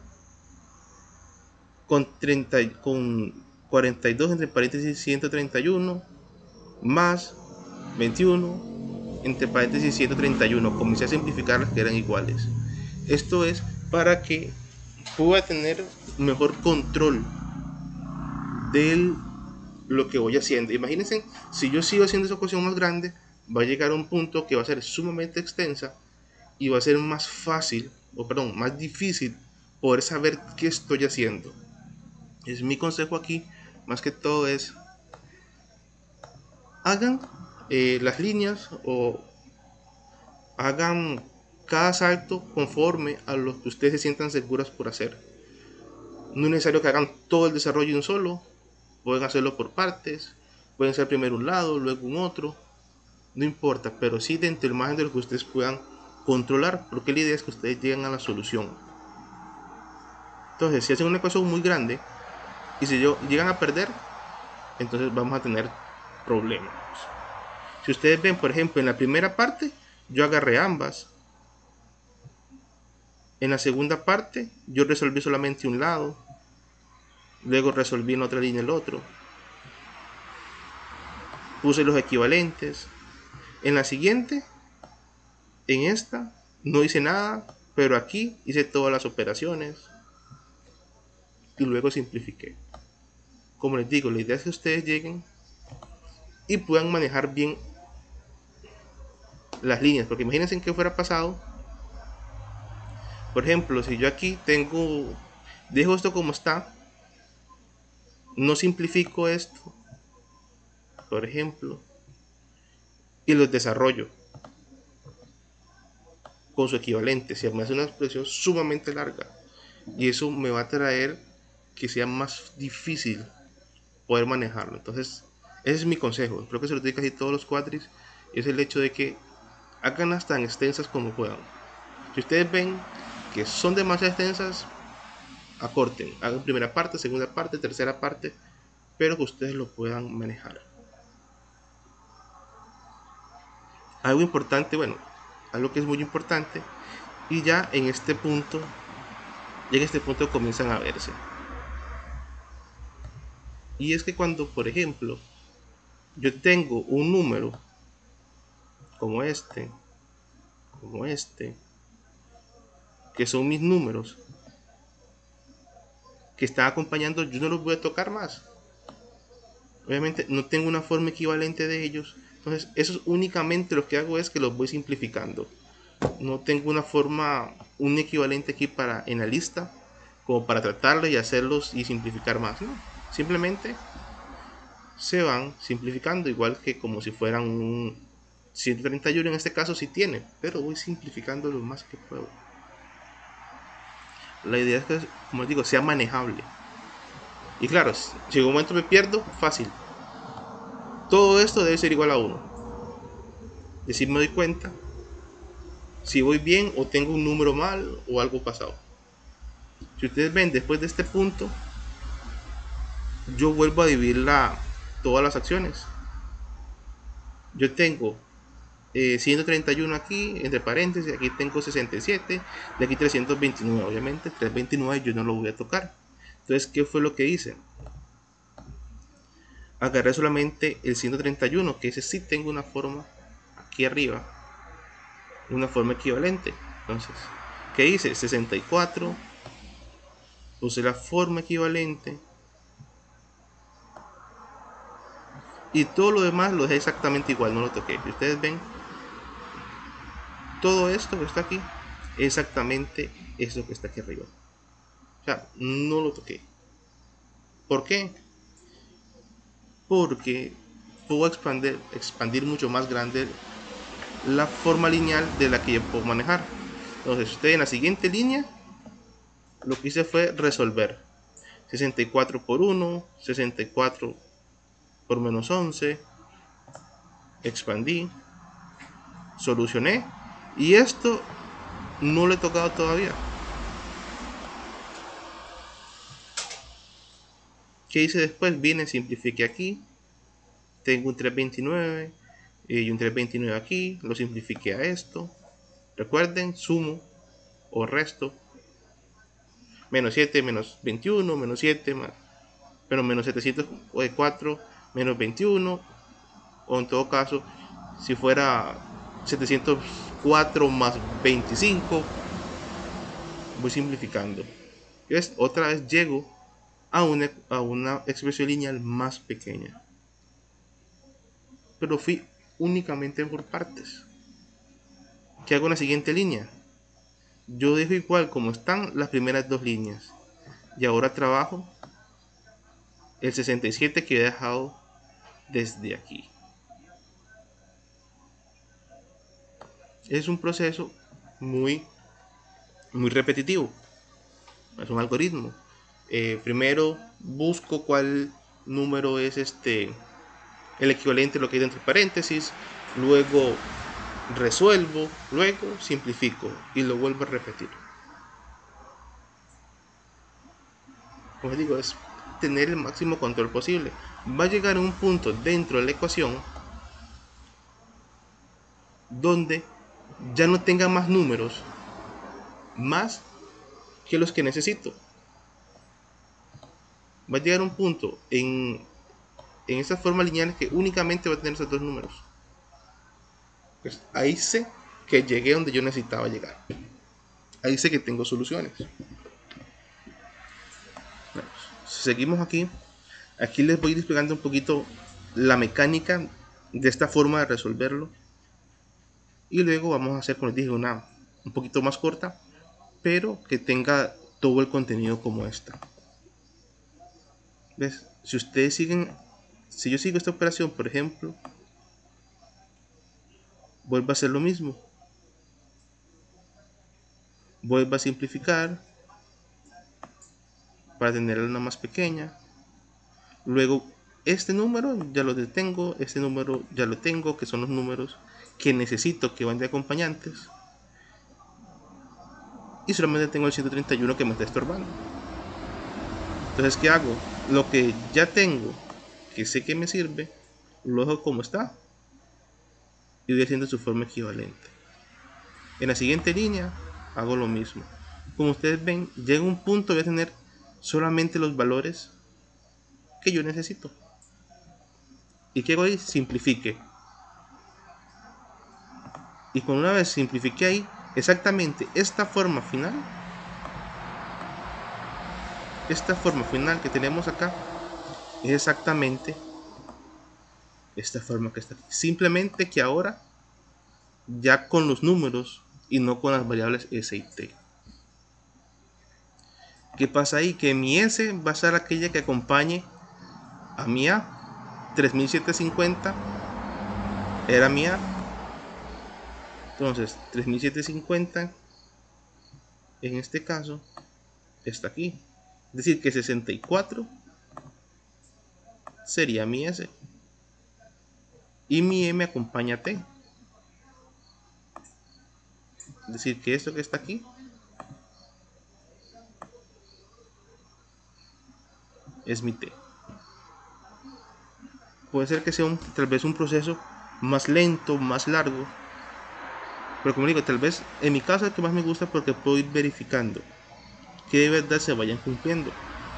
con, treinta, con cuarenta y dos entre paréntesis ciento treinta y uno más veintiuno entre paréntesis ciento treinta y uno. Comencé a simplificar las que eran iguales. Esto es para que pueda tener mejor control de lo que voy haciendo. Imagínense, si yo sigo haciendo esa ecuación más grande, va a llegar a un punto que va a ser sumamente extensa y va a ser más fácil, o perdón, más difícil poder saber qué estoy haciendo. Es mi consejo aquí, más que todo es hagan eh, las líneas o hagan cada salto conforme a lo que ustedes se sientan seguras por hacer. No es necesario que hagan todo el desarrollo de un solo, pueden hacerlo por partes, pueden hacer primero un lado, luego un otro, no importa, pero sí dentro del margen de lo que ustedes puedan controlar, porque la idea es que ustedes lleguen a la solución. Entonces, si hacen una ecuación muy grande y si llegan a perder, entonces vamos a tener problemas. Si ustedes ven, por ejemplo, en la primera parte, yo agarré ambas. En la segunda parte, yo resolví solamente un lado. Luego resolví en otra línea el otro. Puse los equivalentes. En la siguiente, en esta, no hice nada, pero aquí hice todas las operaciones. Y luego simplifiqué. Como les digo, la idea es que ustedes lleguen y puedan manejar bien las líneas. Porque imagínense qué fuera pasado. Por ejemplo, si yo aquí tengo, dejo esto como está, no simplifico esto, por ejemplo, y los desarrollo con su equivalente, se me hace una expresión sumamente larga y eso me va a traer que sea más difícil poder manejarlo. Entonces, ese es mi consejo. Creo que se lo doy casi todos los cuatris, es el hecho de que háganlas tan extensas como puedan. Si ustedes ven que son demasiado extensas, acorten, hagan primera parte, segunda parte, tercera parte, pero que ustedes lo puedan manejar. Algo importante, bueno, algo que es muy importante, y ya en este punto, ya en este punto comienzan a verse. Y es que cuando, por ejemplo, yo tengo un número como este, como este, que son mis números, que están acompañando, yo no los voy a tocar más. Obviamente no tengo una forma equivalente de ellos, entonces eso únicamente lo que hago es que los voy simplificando. No tengo una forma, un equivalente aquí para en la lista, como para tratarlo y hacerlos y simplificar más, ¿no? Simplemente se van simplificando, igual que como si fueran un ciento treinta y uno en este caso sí tiene, pero voy simplificando lo más que puedo. La idea es que, como les digo, sea manejable. Y claro, si en un momento me pierdo, fácil. Todo esto debe ser igual a uno. Es decir, me doy cuenta si voy bien o tengo un número mal o algo pasado. Si ustedes ven, después de este punto, yo vuelvo a dividir la, todas las acciones. Yo tengo eh, ciento treinta y uno aquí, entre paréntesis, aquí tengo sesenta y siete, de aquí trescientos veintinueve, obviamente, trescientos veintinueve yo no lo voy a tocar. Entonces, ¿qué fue lo que hice? Agarré solamente el ciento treinta y uno, que ese sí tengo una forma aquí arriba, una forma equivalente. Entonces, ¿qué hice? sesenta y cuatro, puse la forma equivalente, y todo lo demás lo dejé exactamente igual, no lo toqué. Si ustedes ven, todo esto que está aquí, exactamente eso que está aquí arriba. O sea, no lo toqué. ¿Por qué? Porque puedo expandir, expandir mucho más grande la forma lineal de la que yo puedo manejar. Entonces, usted en la siguiente línea, lo que hice fue resolver. sesenta y cuatro por uno, sesenta y cuatro por menos once, expandí, solucioné, y esto no lo he tocado todavía. ¿Qué hice después? Vine, simplifiqué aquí, tengo un trescientos veintinueve y un trescientos veintinueve aquí, lo simplifiqué a esto. Recuerden, sumo o resto, menos siete, menos veintiuno, menos siete, más, pero menos setecientos cuatro, menos veintiuno, o en todo caso, si fuera setecientos cuatro más veinticinco, voy simplificando. ¿Ves? Otra vez llego a una, a una expresión lineal más pequeña, pero fui únicamente por partes. ¿Qué hago en la siguiente línea? Yo dejo igual como están las primeras dos líneas, y ahora trabajo el sesenta y siete que he dejado desde aquí. Es un proceso muy, muy repetitivo, es un algoritmo. Eh, primero busco cuál número es este el equivalente a lo que hay entre paréntesis, luego resuelvo, luego simplifico y lo vuelvo a repetir. Como digo, es tener el máximo control posible. Va a llegar a un punto dentro de la ecuación donde ya no tenga más números más que los que necesito. Va a llegar un punto en, en esas formas lineales que únicamente va a tener esos dos números. Pues ahí sé que llegué donde yo necesitaba llegar. Ahí sé que tengo soluciones. Bueno, si seguimos aquí, aquí les voy explicando un poquito la mecánica de esta forma de resolverlo. Y luego vamos a hacer, como les dije, una un poquito más corta, pero que tenga todo el contenido como esta. ¿Ves? Si ustedes siguen, si yo sigo esta operación, por ejemplo, vuelvo a hacer lo mismo. Vuelvo a simplificar para tener una más pequeña. Luego, este número ya lo detengo, este número ya lo tengo, que son los números que necesito que van de acompañantes. Y solamente tengo el ciento treinta y uno que me está estorbando. Entonces, ¿qué hago? Lo que ya tengo, que sé que me sirve, lo dejo como está y voy haciendo su forma equivalente. En la siguiente línea hago lo mismo. Como ustedes ven, llega un punto de tener solamente los valores que yo necesito. ¿Y qué hago ahí? Simplifique. Y con una vez simplifique ahí, exactamente esta forma final, esta forma final que tenemos acá, es exactamente esta forma que está aquí. Simplemente que ahora ya con los números y no con las variables S y T. ¿Qué pasa ahí? Que mi S va a ser aquella que acompañe a mi A. tres mil setecientos cincuenta era mi A. Entonces, tres mil setecientos cincuenta en este caso está aquí. Es decir, que sesenta y cuatro sería mi S. Y mi M acompaña a T. Es decir, que esto que está aquí es mi T. Puede ser que sea un, tal vez un proceso más lento, más largo. Pero como digo, tal vez en mi caso es el que más me gusta porque puedo ir verificando que de verdad se vayan cumpliendo.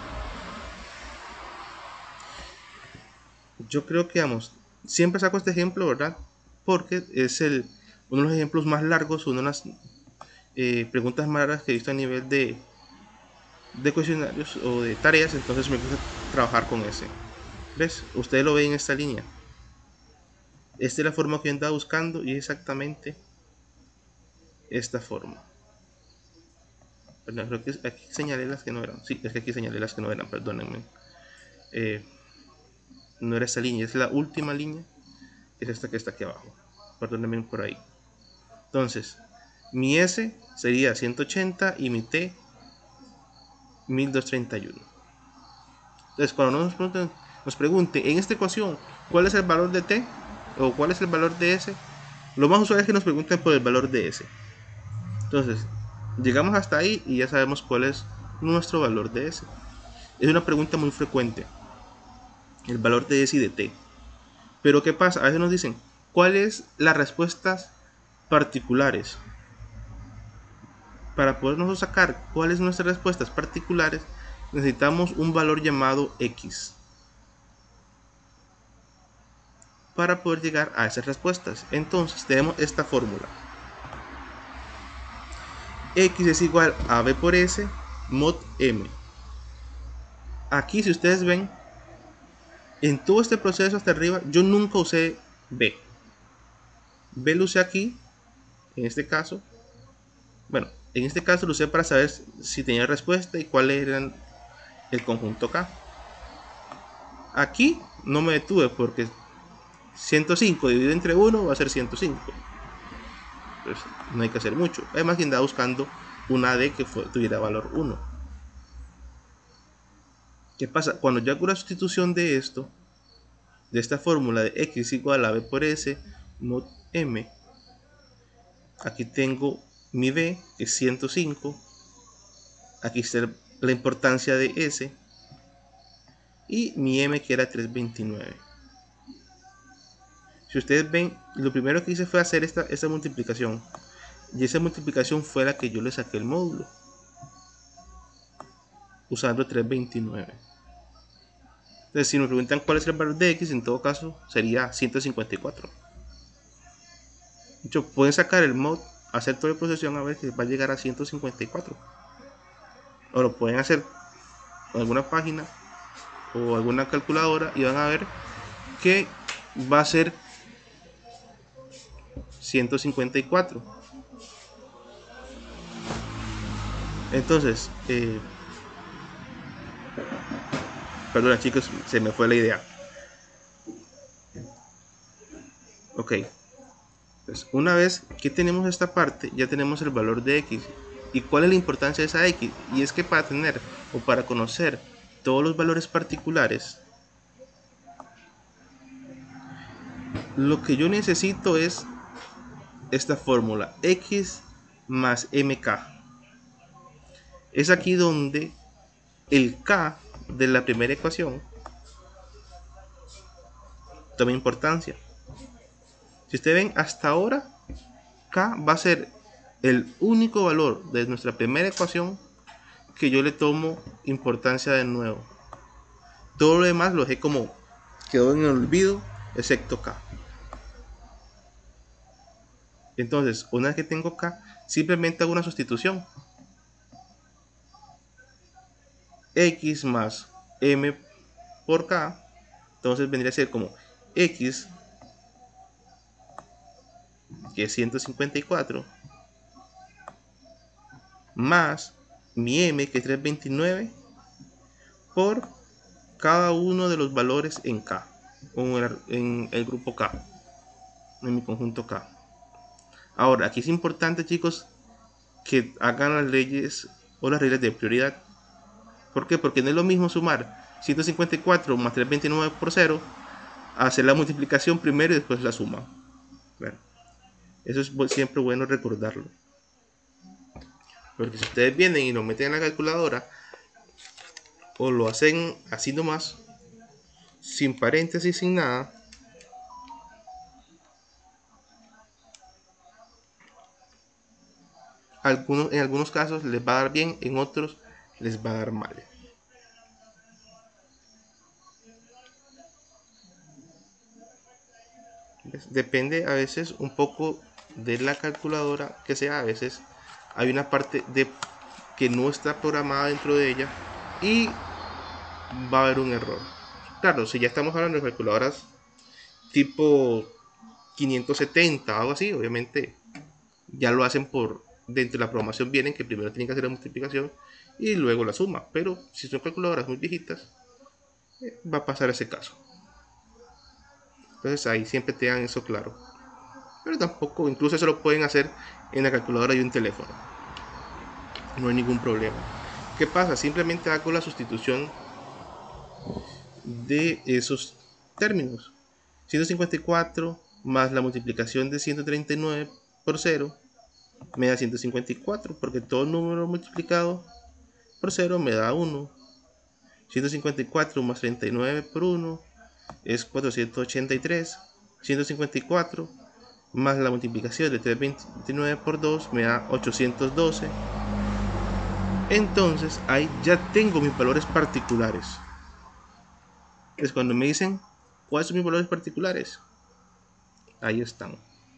Yo creo que, vamos, siempre saco este ejemplo, ¿verdad? Porque es el, uno de los ejemplos más largos, una de las eh, preguntas más largas que he visto a nivel de, de cuestionarios o de tareas, entonces me gusta trabajar con ese. ¿Ves? Ustedes lo ven en esta línea. Esta es la forma que yo andaba buscando y es exactamente esta forma. Perdón, creo que aquí señalé las que no eran. Sí, es que aquí señalé las que no eran, perdónenme. Eh, no era esta línea, es la última línea, es esta que está aquí abajo. Perdónenme por ahí. Entonces, mi S sería ciento ochenta y mi T mil doscientos treinta y uno. Entonces, cuando nos pregunten, nos pregunte en esta ecuación cuál es el valor de T o cuál es el valor de S, lo más usual es que nos pregunten por el valor de S. Entonces, llegamos hasta ahí y ya sabemos cuál es nuestro valor de S. Es una pregunta muy frecuente, el valor de S y de T. Pero ¿qué pasa? A veces nos dicen, ¿cuáles las respuestas particulares? Para podernos sacar cuáles son nuestras respuestas particulares, necesitamos un valor llamado X para poder llegar a esas respuestas. Entonces tenemos esta fórmula. X es igual a B por S mod M. Aquí, si ustedes ven, en todo este proceso hasta arriba, yo nunca usé B. B lo usé aquí, en este caso. Bueno, en este caso lo usé para saber si tenía respuesta y cuál era el conjunto K. Aquí no me detuve porque ciento cinco dividido entre uno va a ser ciento cinco. Pues no hay que hacer mucho. Además, quien andaba buscando una D que fue, tuviera valor uno. ¿Qué pasa? Cuando yo hago la sustitución de esto, de esta fórmula de X igual a B por S mod M, aquí tengo mi B, que es ciento cinco. Aquí está la importancia de S. Y mi M, que era trescientos veintinueve. Si ustedes ven, lo primero que hice fue hacer esta, esta multiplicación. Y esa multiplicación fue la que yo le saqué el módulo, usando trescientos veintinueve. Entonces, si me preguntan cuál es el valor de X, en todo caso sería ciento cincuenta y cuatro. De hecho, pueden sacar el mod, hacer toda la procesión a ver que va a llegar a ciento cincuenta y cuatro. O lo pueden hacer en alguna página o alguna calculadora y van a ver que va a ser ciento cincuenta y cuatro. Entonces, eh, perdona chicos, se me fue la idea. Ok, pues una vez que tenemos esta parte, ya tenemos el valor de X. ¿Y cuál es la importancia de esa X? Y es que para tener o para conocer todos los valores particulares, lo que yo necesito es esta fórmula, X más M K. Es aquí donde el K de la primera ecuación toma importancia. Si ustedes ven, hasta ahora K va a ser el único valor de nuestra primera ecuación que yo le tomo importancia de nuevo. Todo lo demás lo dejé como quedó en el olvido, excepto K. Entonces, una vez que tengo K, simplemente hago una sustitución. X más M por K, entonces vendría a ser como X, que es ciento cincuenta y cuatro, más mi M, que es trescientos veintinueve, por cada uno de los valores en K, en el grupo K, en mi conjunto K. Ahora, aquí es importante, chicos, que hagan las leyes o las reglas de prioridad. ¿Por qué? Porque no es lo mismo sumar ciento cincuenta y cuatro más trescientos veintinueve por cero, hacer la multiplicación primero y después la suma. Bueno, eso es siempre bueno recordarlo. Porque si ustedes vienen y lo meten en la calculadora, o lo hacen así nomás, sin paréntesis, sin nada, algunos, en algunos casos les va a dar bien, en otros les va a dar mal. Depende a veces un poco de la calculadora que sea. A veces hay una parte de que no está programada dentro de ella y va a haber un error. Claro, si ya estamos hablando de calculadoras tipo quinientos setenta o algo así, obviamente ya lo hacen por dentro de la programación, vienen que primero tienen que hacer la multiplicación y luego la suma. Pero si son calculadoras muy viejitas, eh, va a pasar ese caso. Entonces ahí siempre tengan eso claro. Pero tampoco, incluso eso lo pueden hacer en la calculadora de un teléfono. No hay ningún problema. ¿Qué pasa? Simplemente hago la sustitución de esos términos. ciento cincuenta y cuatro más la multiplicación de ciento treinta y nueve por cero me da ciento cincuenta y cuatro, porque todo número multiplicado por cero me da uno. ciento cincuenta y cuatro más treinta y nueve por uno es cuatrocientos ochenta y tres. ciento cincuenta y cuatro más la multiplicación de trescientos veintinueve por dos me da ochocientos doce. Entonces ahí ya tengo mis valores particulares. Es cuando me dicen cuáles son mis valores particulares, ahí están.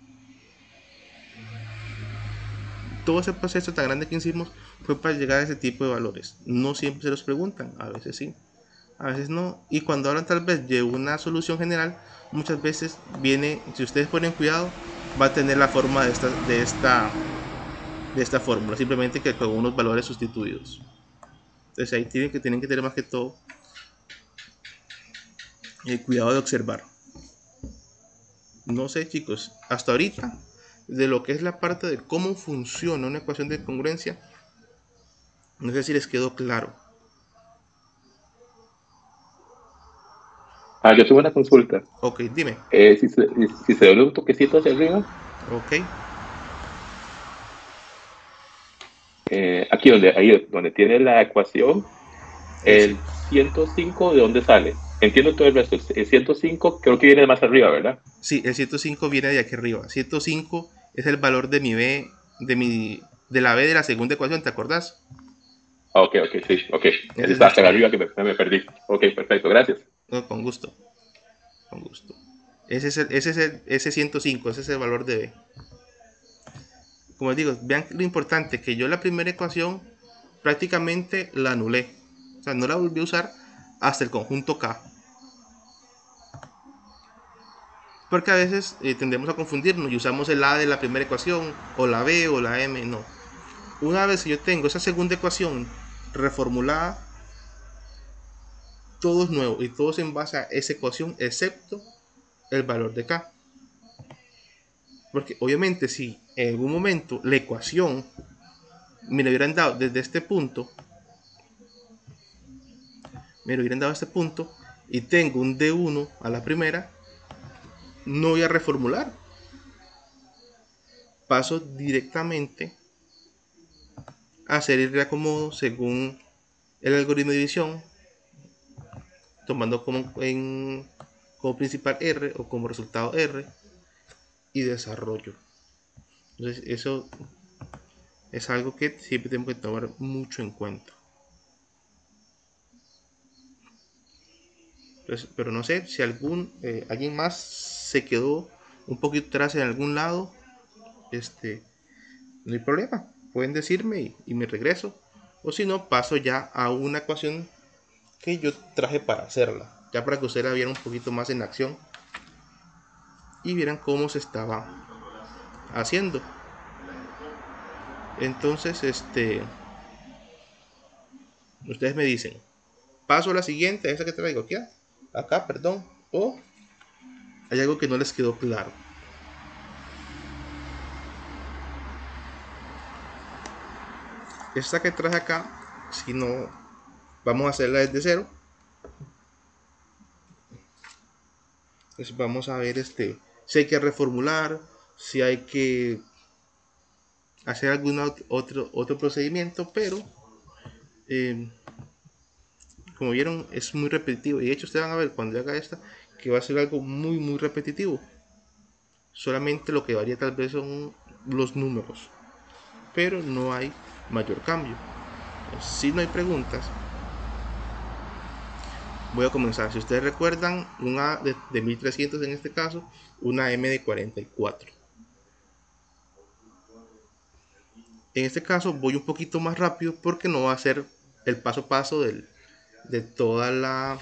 Todo ese proceso tan grande que hicimos fue para llegar a ese tipo de valores. No siempre se los preguntan, a veces sí, a veces no. Y cuando hablan tal vez de una solución general, muchas veces viene, si ustedes ponen cuidado, va a tener la forma de esta, de esta, de esta fórmula, simplemente que con unos valores sustituidos. Entonces ahí tienen que, tienen que tener más que todo el cuidado de observar. No sé, chicos, hasta ahorita, de lo que es la parte de cómo funciona una ecuación de congruencia, no sé si les quedó claro. Ah, yo tengo una consulta. Ok, dime. Eh, si, se, si se da un toquecito hacia arriba, Ok. eh, aquí donde, ahí donde tiene la ecuación, El, ci- el ciento cinco, ¿de dónde sale? Entiendo todo el resto. El ciento cinco creo que viene de más arriba, ¿verdad? sí, el ciento cinco viene de aquí arriba. ciento cinco es el valor de mi B, de mi, de la B de la segunda ecuación, ¿te acordás? Ah, ok, ok, sí, ok. Ese Ese es el está hasta ciento. arriba que me, me perdí. Ok, perfecto, gracias. No, con gusto, con gusto. Ese es, el, ese es el, ese ciento cinco, ese es el valor de B. Como les digo, vean lo importante que yo la primera ecuación prácticamente la anulé. O sea, no la volví a usar hasta el conjunto K. Porque a veces eh, tendemos a confundirnos y usamos el A de la primera ecuación, o la B, o la M. No. Una vez que yo tengo esa segunda ecuación reformulada, todo es nuevo y todo es en base a esa ecuación, excepto el valor de K. Porque obviamente si en algún momento la ecuación me lo hubieran dado desde este punto, me lo hubieran dado a este punto y tengo un D uno a la primera, no voy a reformular. Paso directamente a hacer el reacomodo según el algoritmo de división, tomando como, en, como principal R o como resultado R y desarrollo. Entonces eso es algo que siempre tengo que tomar mucho en cuenta. Entonces, pero no sé si algún eh, alguien más se quedó un poquito atrás en algún lado, este, no hay problema, pueden decirme y, y me regreso. O si no, paso ya a una ecuación que yo traje para hacerla, ya para que ustedes la vieran un poquito más en acción y vieran cómo se estaba haciendo. Entonces, este, ustedes me dicen, paso a la siguiente, esa que traigo aquí, acá, perdón, o hay algo que no les quedó claro. Esta que traje acá, si no, Vamos a hacerla desde cero. Entonces vamos a ver este, si hay que reformular, si hay que hacer algún otro, otro procedimiento, pero eh, como vieron es muy repetitivo. Y de hecho ustedes van a ver cuando haga esta que va a ser algo muy muy repetitivo. Solamente lo que varía tal vez son los números, pero no hay mayor cambio. Si no hay preguntas, voy a comenzar. Si ustedes recuerdan, una de, de mil trescientos en este caso, una M de cuarenta y cuatro. En este caso voy un poquito más rápido porque no va a ser el paso a paso del, de toda la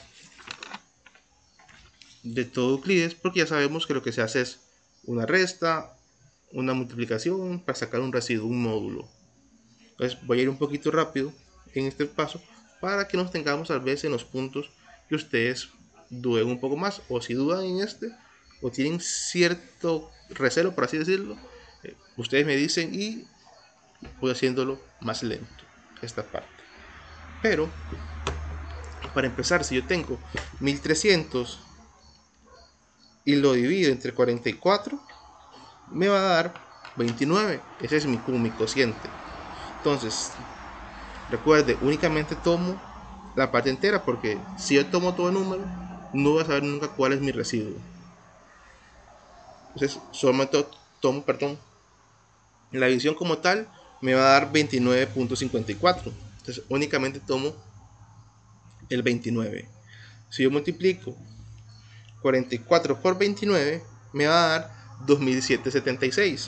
de todo Euclides, porque ya sabemos que lo que se hace es una resta, una multiplicación para sacar un residuo, un módulo. Entonces voy a ir un poquito rápido en este paso para que nos tengamos tal vez en los puntos que ustedes duden un poco más, o si dudan en este o tienen cierto recelo, por así decirlo, eh, ustedes me dicen y voy haciéndolo más lento esta parte. Pero para empezar, si yo tengo mil trescientos y lo divido entre cuarenta y cuatro, me va a dar veintinueve. Ese es mi, mi cociente. Entonces, recuerde, únicamente tomo la parte entera, porque si yo tomo todo el número, no voy a saber nunca cuál es mi residuo. Entonces, solamente tomo, perdón, la división como tal me va a dar veintinueve punto cincuenta y cuatro. Entonces, únicamente tomo el veintinueve. Si yo multiplico cuarenta y cuatro por veintinueve, me va a dar dos mil setecientos setenta y seis.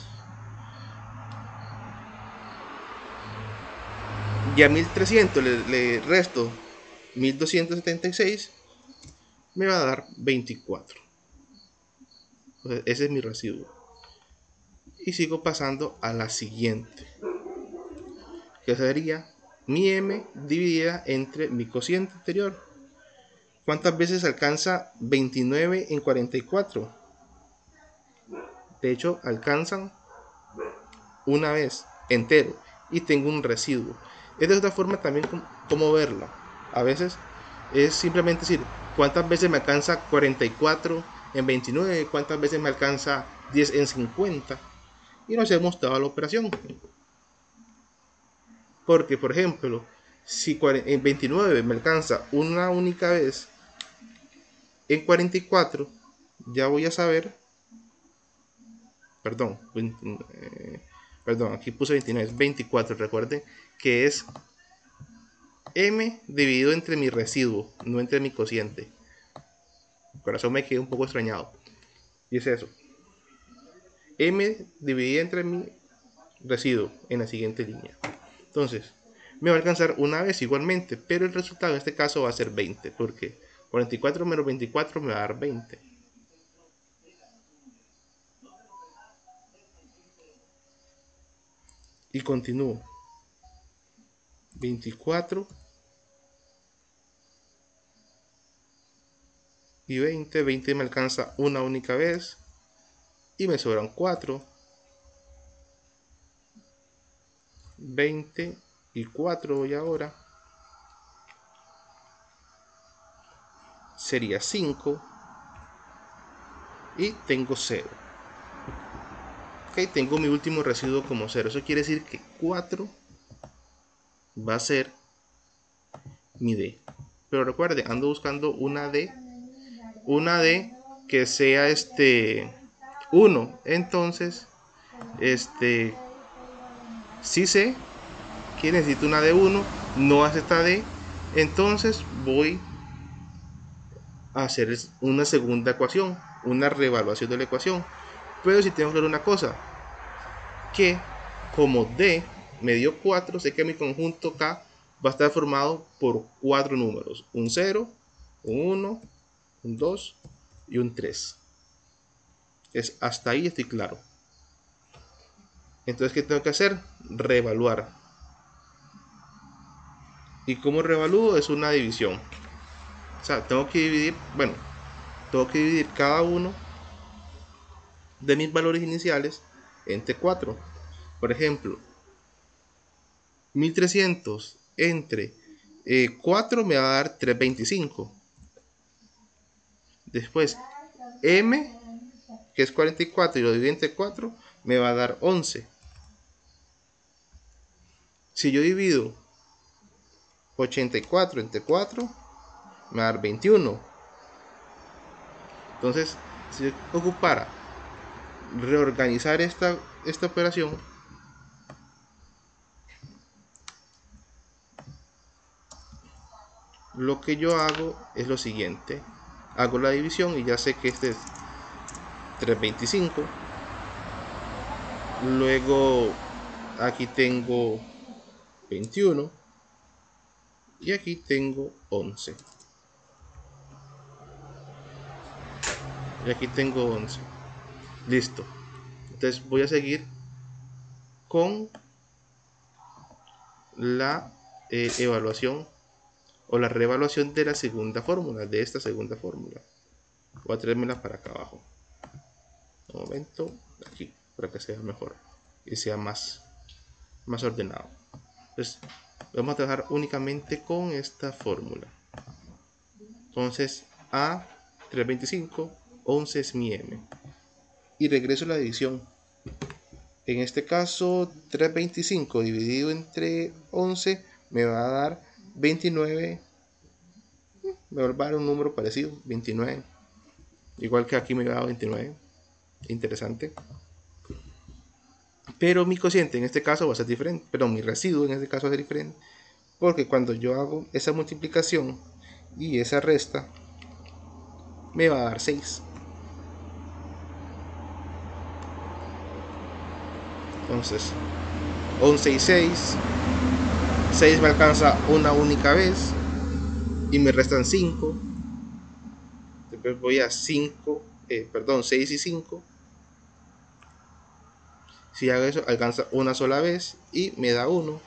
Y a mil trescientos le, le resto mil doscientos setenta y seis, me va a dar veinticuatro. Entonces, ese es mi residuo. Y sigo pasando a la siguiente, que sería mi m dividida entre mi cociente anterior. ¿Cuántas veces alcanza veintinueve en cuarenta y cuatro? De hecho, alcanzan una vez entero y tengo un residuo. Es de otra forma también como verla. A veces es simplemente decir cuántas veces me alcanza cuarenta y cuatro en veintinueve, cuántas veces me alcanza diez en cincuenta, y nos hemos dado la operación. Porque, por ejemplo, si en veintinueve me alcanza una única vez, en cuarenta y cuatro ya voy a saber, perdón, eh, perdón, aquí puse veintinueve, es veinticuatro, recuerden que es m dividido entre mi residuo, no entre mi cociente. El corazón me quedó un poco extrañado. Y es eso. M dividido entre mi residuo en la siguiente línea. Entonces, me va a alcanzar una vez igualmente, pero el resultado en este caso va a ser veinte, porque cuarenta y cuatro menos veinticuatro me va a dar veinte. Y continúo. veinticuatro y veinte. veinte me alcanza una única vez y me sobran cuatro. veinte y cuatro voy ahora. Sería cinco. Y tengo cero. Ok, tengo mi último residuo como cero. Eso quiere decir que cuatro va a ser mi D. Pero recuerde, ando buscando una D. Una D que sea este uno. Entonces, este si sé que necesito una D uno, no hace esta D. Entonces voy a hacer una segunda ecuación, una reevaluación de la ecuación. Pero si tengo que ver una cosa, que como D me dio cuatro, sé que mi conjunto K va a estar formado por cuatro números: un cero, un uno, un dos y un tres. Es, hasta ahí estoy claro. Entonces, ¿qué tengo que hacer? Reevaluar. ¿Y cómo reevalúo? Es una división. O sea, tengo que dividir, bueno, tengo que dividir cada uno de mis valores iniciales entre cuatro. Por ejemplo, mil trescientos entre eh, cuatro me va a dar trescientos veinticinco. Después m, que es cuarenta y cuatro, y lo divido entre cuatro, me va a dar once. Si yo divido ochenta y cuatro entre cuatro, me va a dar veintiuno. Entonces, si yo ocupara reorganizar esta, esta operación, lo que yo hago es lo siguiente: hago la división y ya sé que este es trescientos veinticinco. Luego aquí tengo veintiuno y aquí tengo once. Y aquí tengo once. Listo. Entonces voy a seguir con la eh, evaluación o la reevaluación de la segunda fórmula, de esta segunda fórmula. Voy a traérmela para acá abajo. Un momento, aquí, para que sea mejor y sea más, más ordenado. Entonces, vamos a trabajar únicamente con esta fórmula. Entonces, A trescientos veinticinco, once es mi M. Y regreso a la división. En este caso, trescientos veinticinco dividido entre once me va a dar veintinueve. Me va a dar un número parecido, veintinueve. Igual que aquí me va a dar veintinueve. Interesante. Pero mi cociente en este caso va a ser diferente. Pero mi residuo en este caso va a ser diferente. Porque cuando yo hago esa multiplicación y esa resta, me va a dar seis. Entonces, once y seis. seis me alcanza una única vez. Y me restan cinco. Después voy a cinco. Eh, perdón, seis y cinco. Si hago eso, alcanza una sola vez. Y me da uno.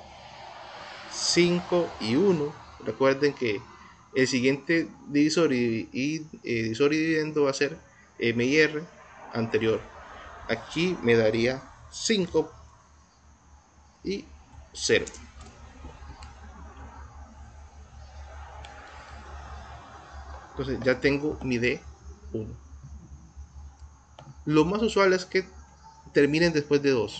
cinco y uno. Recuerden que el siguiente divisor y, y eh, divisor y dividendo va a ser M y R anterior. Aquí me daría cinco y cero. Entonces ya tengo mi D uno. Lo más usual es que terminen después de dos.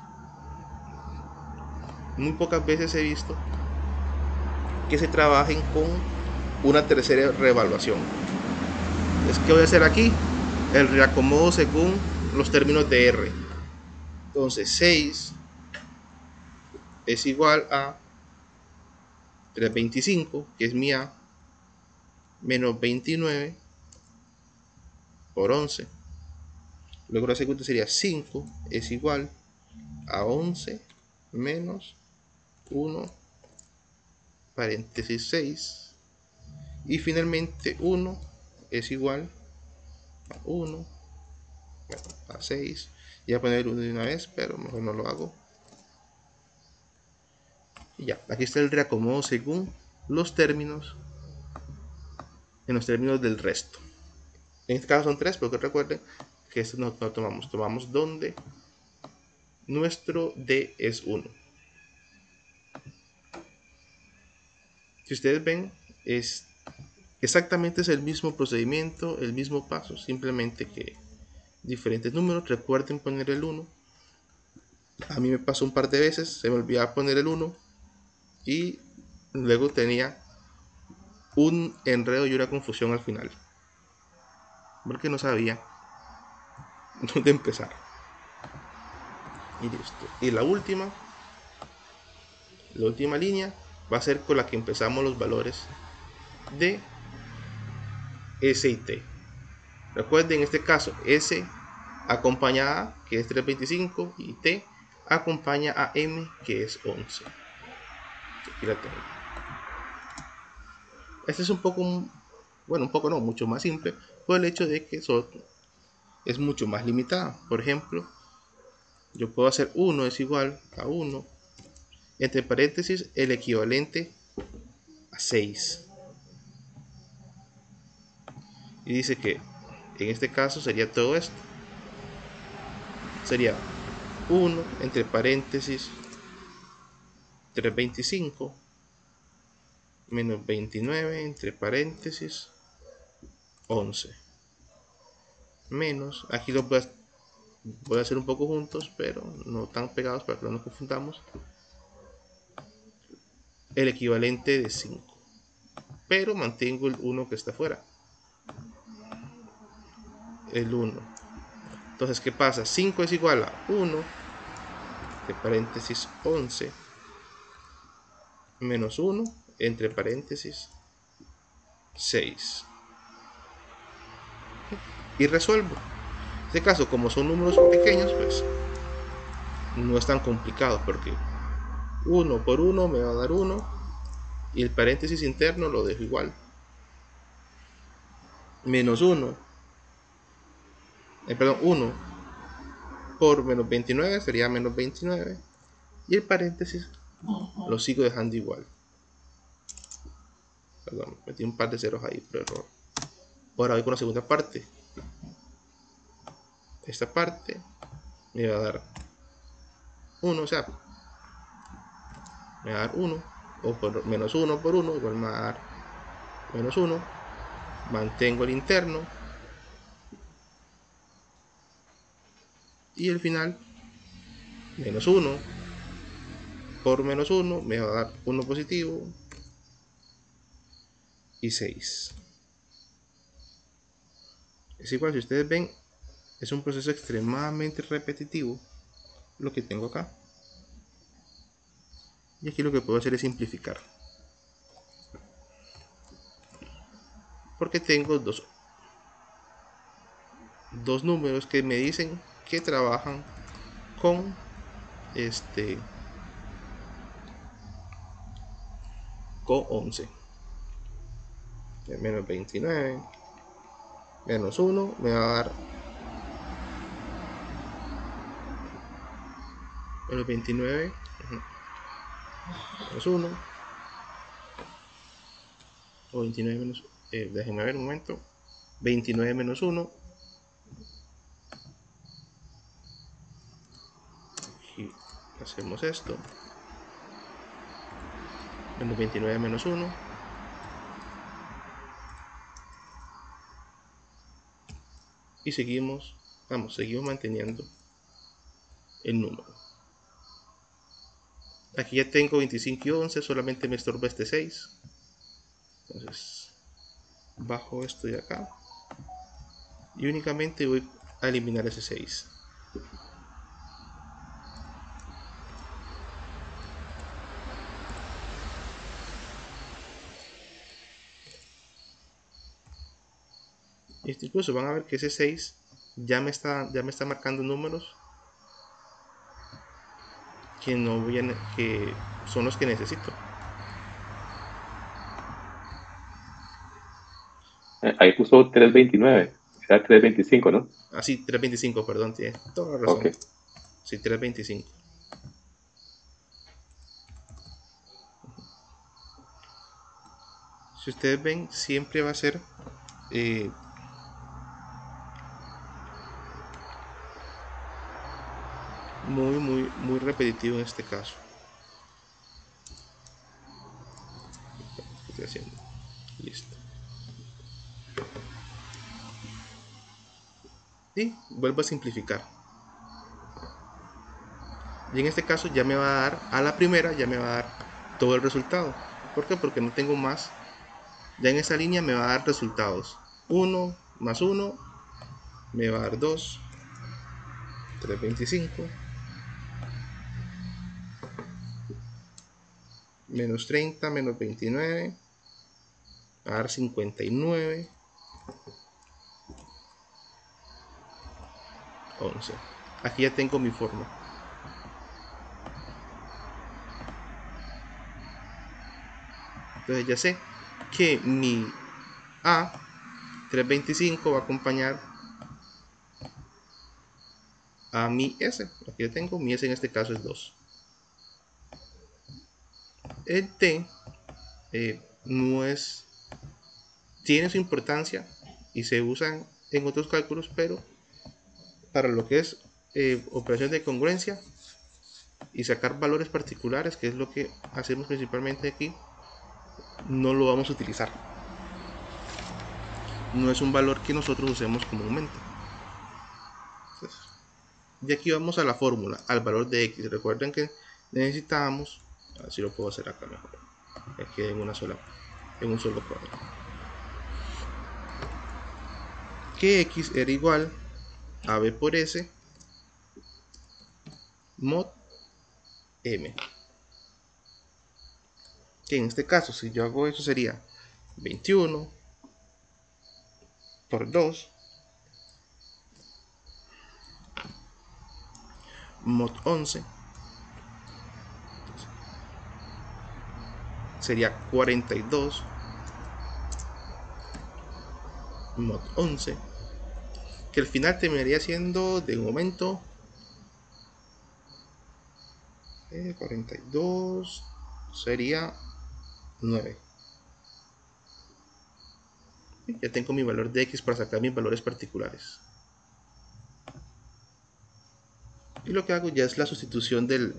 Muy pocas veces he visto que se trabajen con una tercera reevaluación. Es que voy a hacer aquí el reacomodo según los términos de R. Entonces seis es igual a trescientos veinticinco, que es mi A, menos veintinueve por once. Luego la segunda sería cinco es igual a once menos uno paréntesis seis. Y finalmente uno es igual a uno, bueno, a seis. Voy a poner uno de una vez, pero mejor no lo hago. Y ya, aquí está el reacomodo según los términos, en los términos del resto. En este caso son tres, pero que recuerden que esto no lo tomamos. Tomamos donde nuestro D es uno. Si ustedes ven, es exactamente es el mismo procedimiento, el mismo paso, simplemente que diferentes números. Recuerden poner el uno. A mí me pasó un par de veces, se me olvidaba poner el uno y luego tenía un enredo y una confusión al final, porque no sabía dónde empezar. Y listo. Y la última, la última línea va a ser con la que empezamos los valores de S y T. Recuerden, en este caso S acompaña a A, que es trescientos veinticinco, y T acompaña a M, que es once. Aquí la tengo. Este es un poco, bueno, un poco no, mucho más simple, por el hecho de que son, es mucho más limitada. Por ejemplo, yo puedo hacer uno es igual a uno, entre paréntesis, el equivalente a seis. Y dice que en este caso sería todo esto. Sería uno entre paréntesis trescientos veinticinco menos veintinueve entre paréntesis once menos, aquí los voy a, voy a hacer un poco juntos pero no tan pegados para que no nos confundamos, el equivalente de cinco, pero mantengo el uno que está afuera, el uno. Entonces, ¿qué pasa? cinco es igual a uno entre paréntesis once menos uno entre paréntesis seis, y resuelvo. En este caso, como son números pequeños, pues no es tan complicado, porque uno por uno me va a dar uno y el paréntesis interno lo dejo igual, menos uno, eh, perdón, uno por menos veintinueve sería menos veintinueve y el paréntesis lo sigo dejando igual. Perdón, metí un par de ceros ahí por error. Ahora voy con la segunda parte. Esta parte me va a dar uno, o sea, me va a dar uno, o por menos uno por uno, igual me va a dar menos uno. Mantengo el interno y el final, menos uno por menos uno me va a dar uno positivo y seis. Es igual, si ustedes ven, es un proceso extremadamente repetitivo lo que tengo acá. Y aquí lo que puedo hacer es simplificar, porque tengo dos, dos números que me dicen que trabajan con este con once. Menos veintinueve menos uno me va a dar menos veintinueve menos uno, o veintinueve menos, eh, déjenme ver un momento, veintinueve menos uno, y hacemos esto, menos veintinueve menos uno, y seguimos, vamos, seguimos manteniendo el número. Aquí ya tengo veinticinco y once, solamente me estorba este seis. Entonces, bajo esto de acá. Y únicamente voy a eliminar ese seis. Incluso van a ver que ese seis ya me está, ya me está marcando números que, no voy a, que son los que necesito. Ahí puso trescientos veintinueve, será trescientos veinticinco, ¿no? Ah, sí, trescientos veinticinco, perdón, tiene toda la razón. Okay. Sí, trescientos veinticinco. Si ustedes ven, siempre va a ser eh, muy, muy, muy repetitivo en este caso. ¿Qué estoy haciendo? Listo. Y vuelvo a simplificar. Y en este caso ya me va a dar, a la primera ya me va a dar todo el resultado. ¿Por qué? Porque no tengo más. Ya en esa línea me va a dar resultados. uno más uno me va a dar dos. trescientos veinticinco. Menos treinta, menos veintinueve. Me va a dar cincuenta y nueve. once. Aquí ya tengo mi forma. Entonces ya sé que mi A trescientos veinticinco va a acompañar a mi S. Aquí ya tengo, mi S en este caso es dos. El T eh, no es, tiene su importancia y se usan en otros cálculos, pero para lo que es eh, operación de congruencia y sacar valores particulares, que es lo que hacemos principalmente aquí, no lo vamos a utilizar. No es un valor que nosotros usemos comúnmente. Entonces, y aquí vamos a la fórmula, al valor de x. Recuerden que necesitamos, así lo puedo hacer acá mejor, aquí en una sola, en un solo cuadro, que x era igual a b por s mod m, que en este caso, si yo hago eso, sería veintiuno por dos mod once, sería cuarenta y dos mod once, que al final terminaría siendo de un momento eh, cuarenta y dos sería nueve. Ya tengo mi valor de x para sacar mis valores particulares. Y lo que hago ya es la sustitución del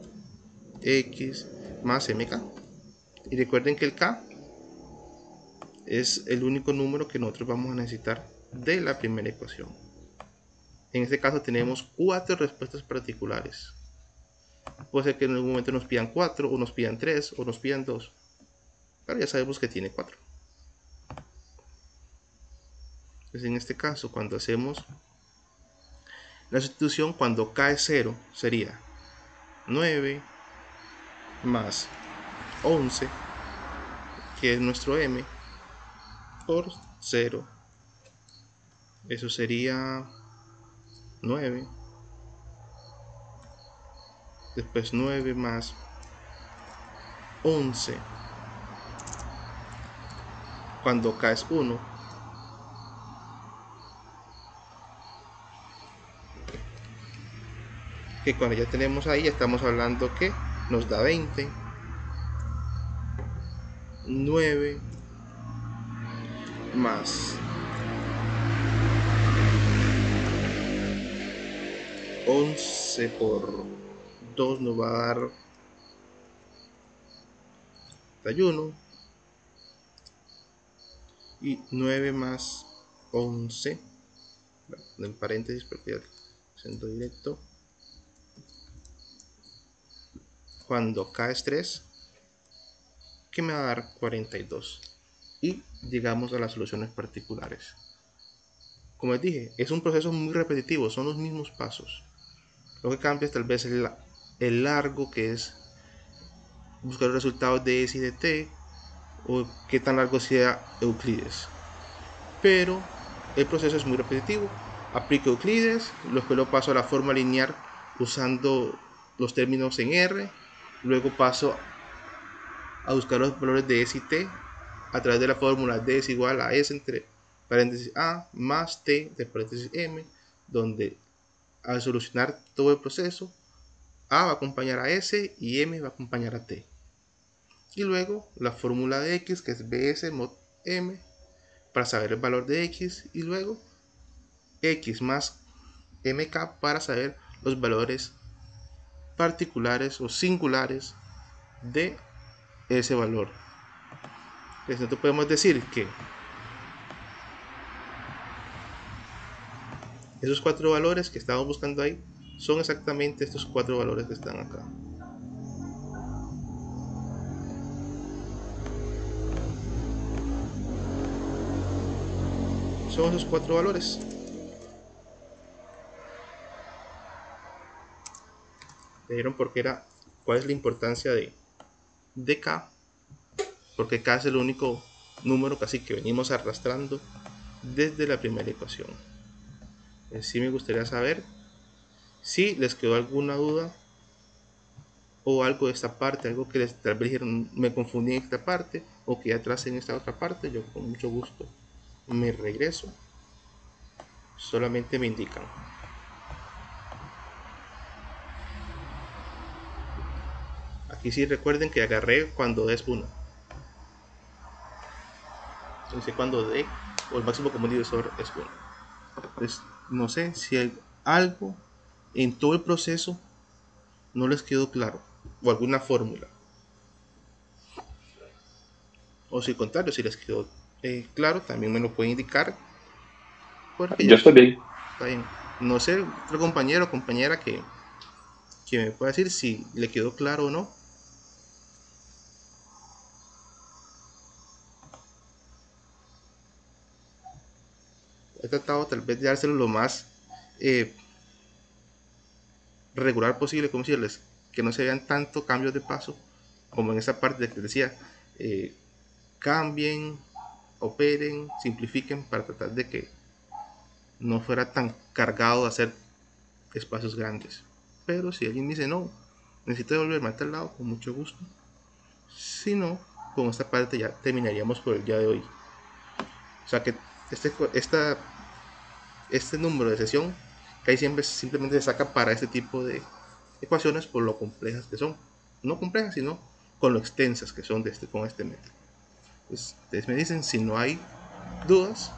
x más mk. Y recuerden que el k es el único número que nosotros vamos a necesitar de la primera ecuación. En este caso tenemos cuatro respuestas particulares. Puede ser que en algún momento nos pidan cuatro, o nos pidan tres, o nos pidan dos. Pero ya sabemos que tiene cuatro. Entonces en este caso, cuando hacemos la sustitución, cuando k es cero, sería nueve más once, que es nuestro m, por cero. Eso sería nueve. Después nueve más once, cuando k es uno, que cuando ya tenemos ahí, ya estamos hablando que nos da veinte. nueve más once por dos nos va a dar treinta y uno. Y nueve más once, bueno, en paréntesis porque ya siendo directo, cuando k es tres, que me va a dar cuarenta y dos. Y llegamos a las soluciones particulares. Como les dije, es un proceso muy repetitivo, son los mismos pasos. Lo que cambia es tal vez el, el largo, que es buscar los resultados de S y de T, o qué tan largo sea Euclides. Pero el proceso es muy repetitivo. Aplico Euclides, luego lo paso a la forma lineal usando los términos en R, luego paso a buscar los valores de S y T a través de la fórmula D es igual a S entre paréntesis A más T de paréntesis M, donde al solucionar todo el proceso, A va a acompañar a S y M va a acompañar a T. Y luego la fórmula de X, que es B S mod M, para saber el valor de X, y luego X más M K para saber los valores particulares o singulares de ese valor. Entonces nosotros podemos decir que esos cuatro valores que estamos buscando ahí son exactamente estos cuatro valores que están acá. Son esos cuatro valores. ¿Vieron por qué era? ¿Cuál es la importancia de, de K? Porque K es el único número casi que venimos arrastrando desde la primera ecuación. Eh, sí me gustaría saber si les quedó alguna duda o algo de esta parte, algo que les tal vez dijeron me confundí en esta parte o que atrás en esta otra parte. Yo con mucho gusto me regreso, solamente me indican. Aquí sí recuerden que agarré cuando D es uno, entonces cuando D o el máximo común divisor es uno. Pues no sé si hay algo en todo el proceso no les quedó claro o alguna fórmula. O si al contrario, si les quedó eh, claro, también me lo pueden indicar. Porque Yo ya estoy bien. está bien. No sé, otro compañero o compañera que, que me pueda decir si le quedó claro o no. He tratado tal vez de dárselo lo más eh, regular posible, como decirles, que no se vean tanto cambios de paso, como en esa parte de que les decía, eh, cambien, operen, simplifiquen para tratar de que no fuera tan cargado de hacer espacios grandes. Pero si alguien dice no, necesito devolverme a tal lado, con mucho gusto. Si no, con esta parte ya terminaríamos por el día de hoy. O sea que este, esta, este número de sesión que ahí siempre simplemente se saca para este tipo de ecuaciones por lo complejas que son. No complejas, sino con lo extensas que son de este, con este método. Pues, ustedes me dicen si no hay dudas.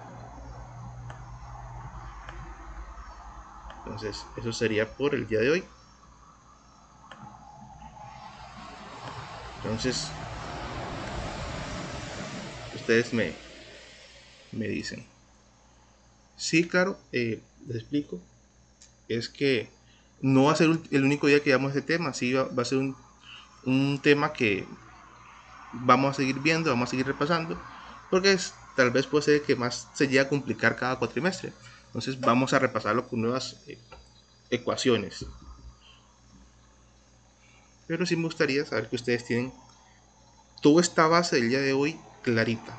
Entonces, eso sería por el día de hoy. Entonces, ustedes me, me dicen. Sí, claro, eh, les explico. Es que no va a ser el único día que veamos este tema. Sí, va, va a ser un, un tema que vamos a seguir viendo, vamos a seguir repasando. Porque es, tal vez puede ser que más se llegue a complicar cada cuatrimestre. Entonces, vamos a repasarlo con nuevas eh, ecuaciones. Pero sí me gustaría saber que ustedes tienen toda esta base del día de hoy clarita.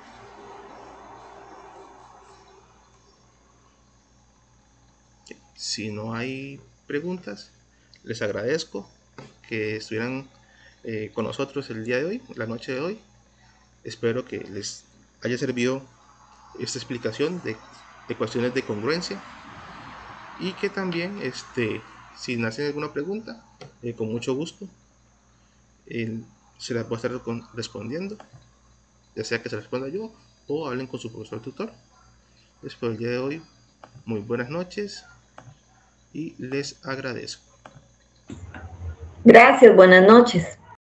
Si no hay preguntas, les agradezco que estuvieran eh, con nosotros el día de hoy, la noche de hoy. Espero que les haya servido esta explicación de ecuaciones de congruencia y que también, este, si hacen alguna pregunta, eh, con mucho gusto eh, se las voy a estar respondiendo, ya sea que se responda yo o hablen con su profesor tutor. Pues por el día de hoy, muy buenas noches y les agradezco. Gracias, buenas noches.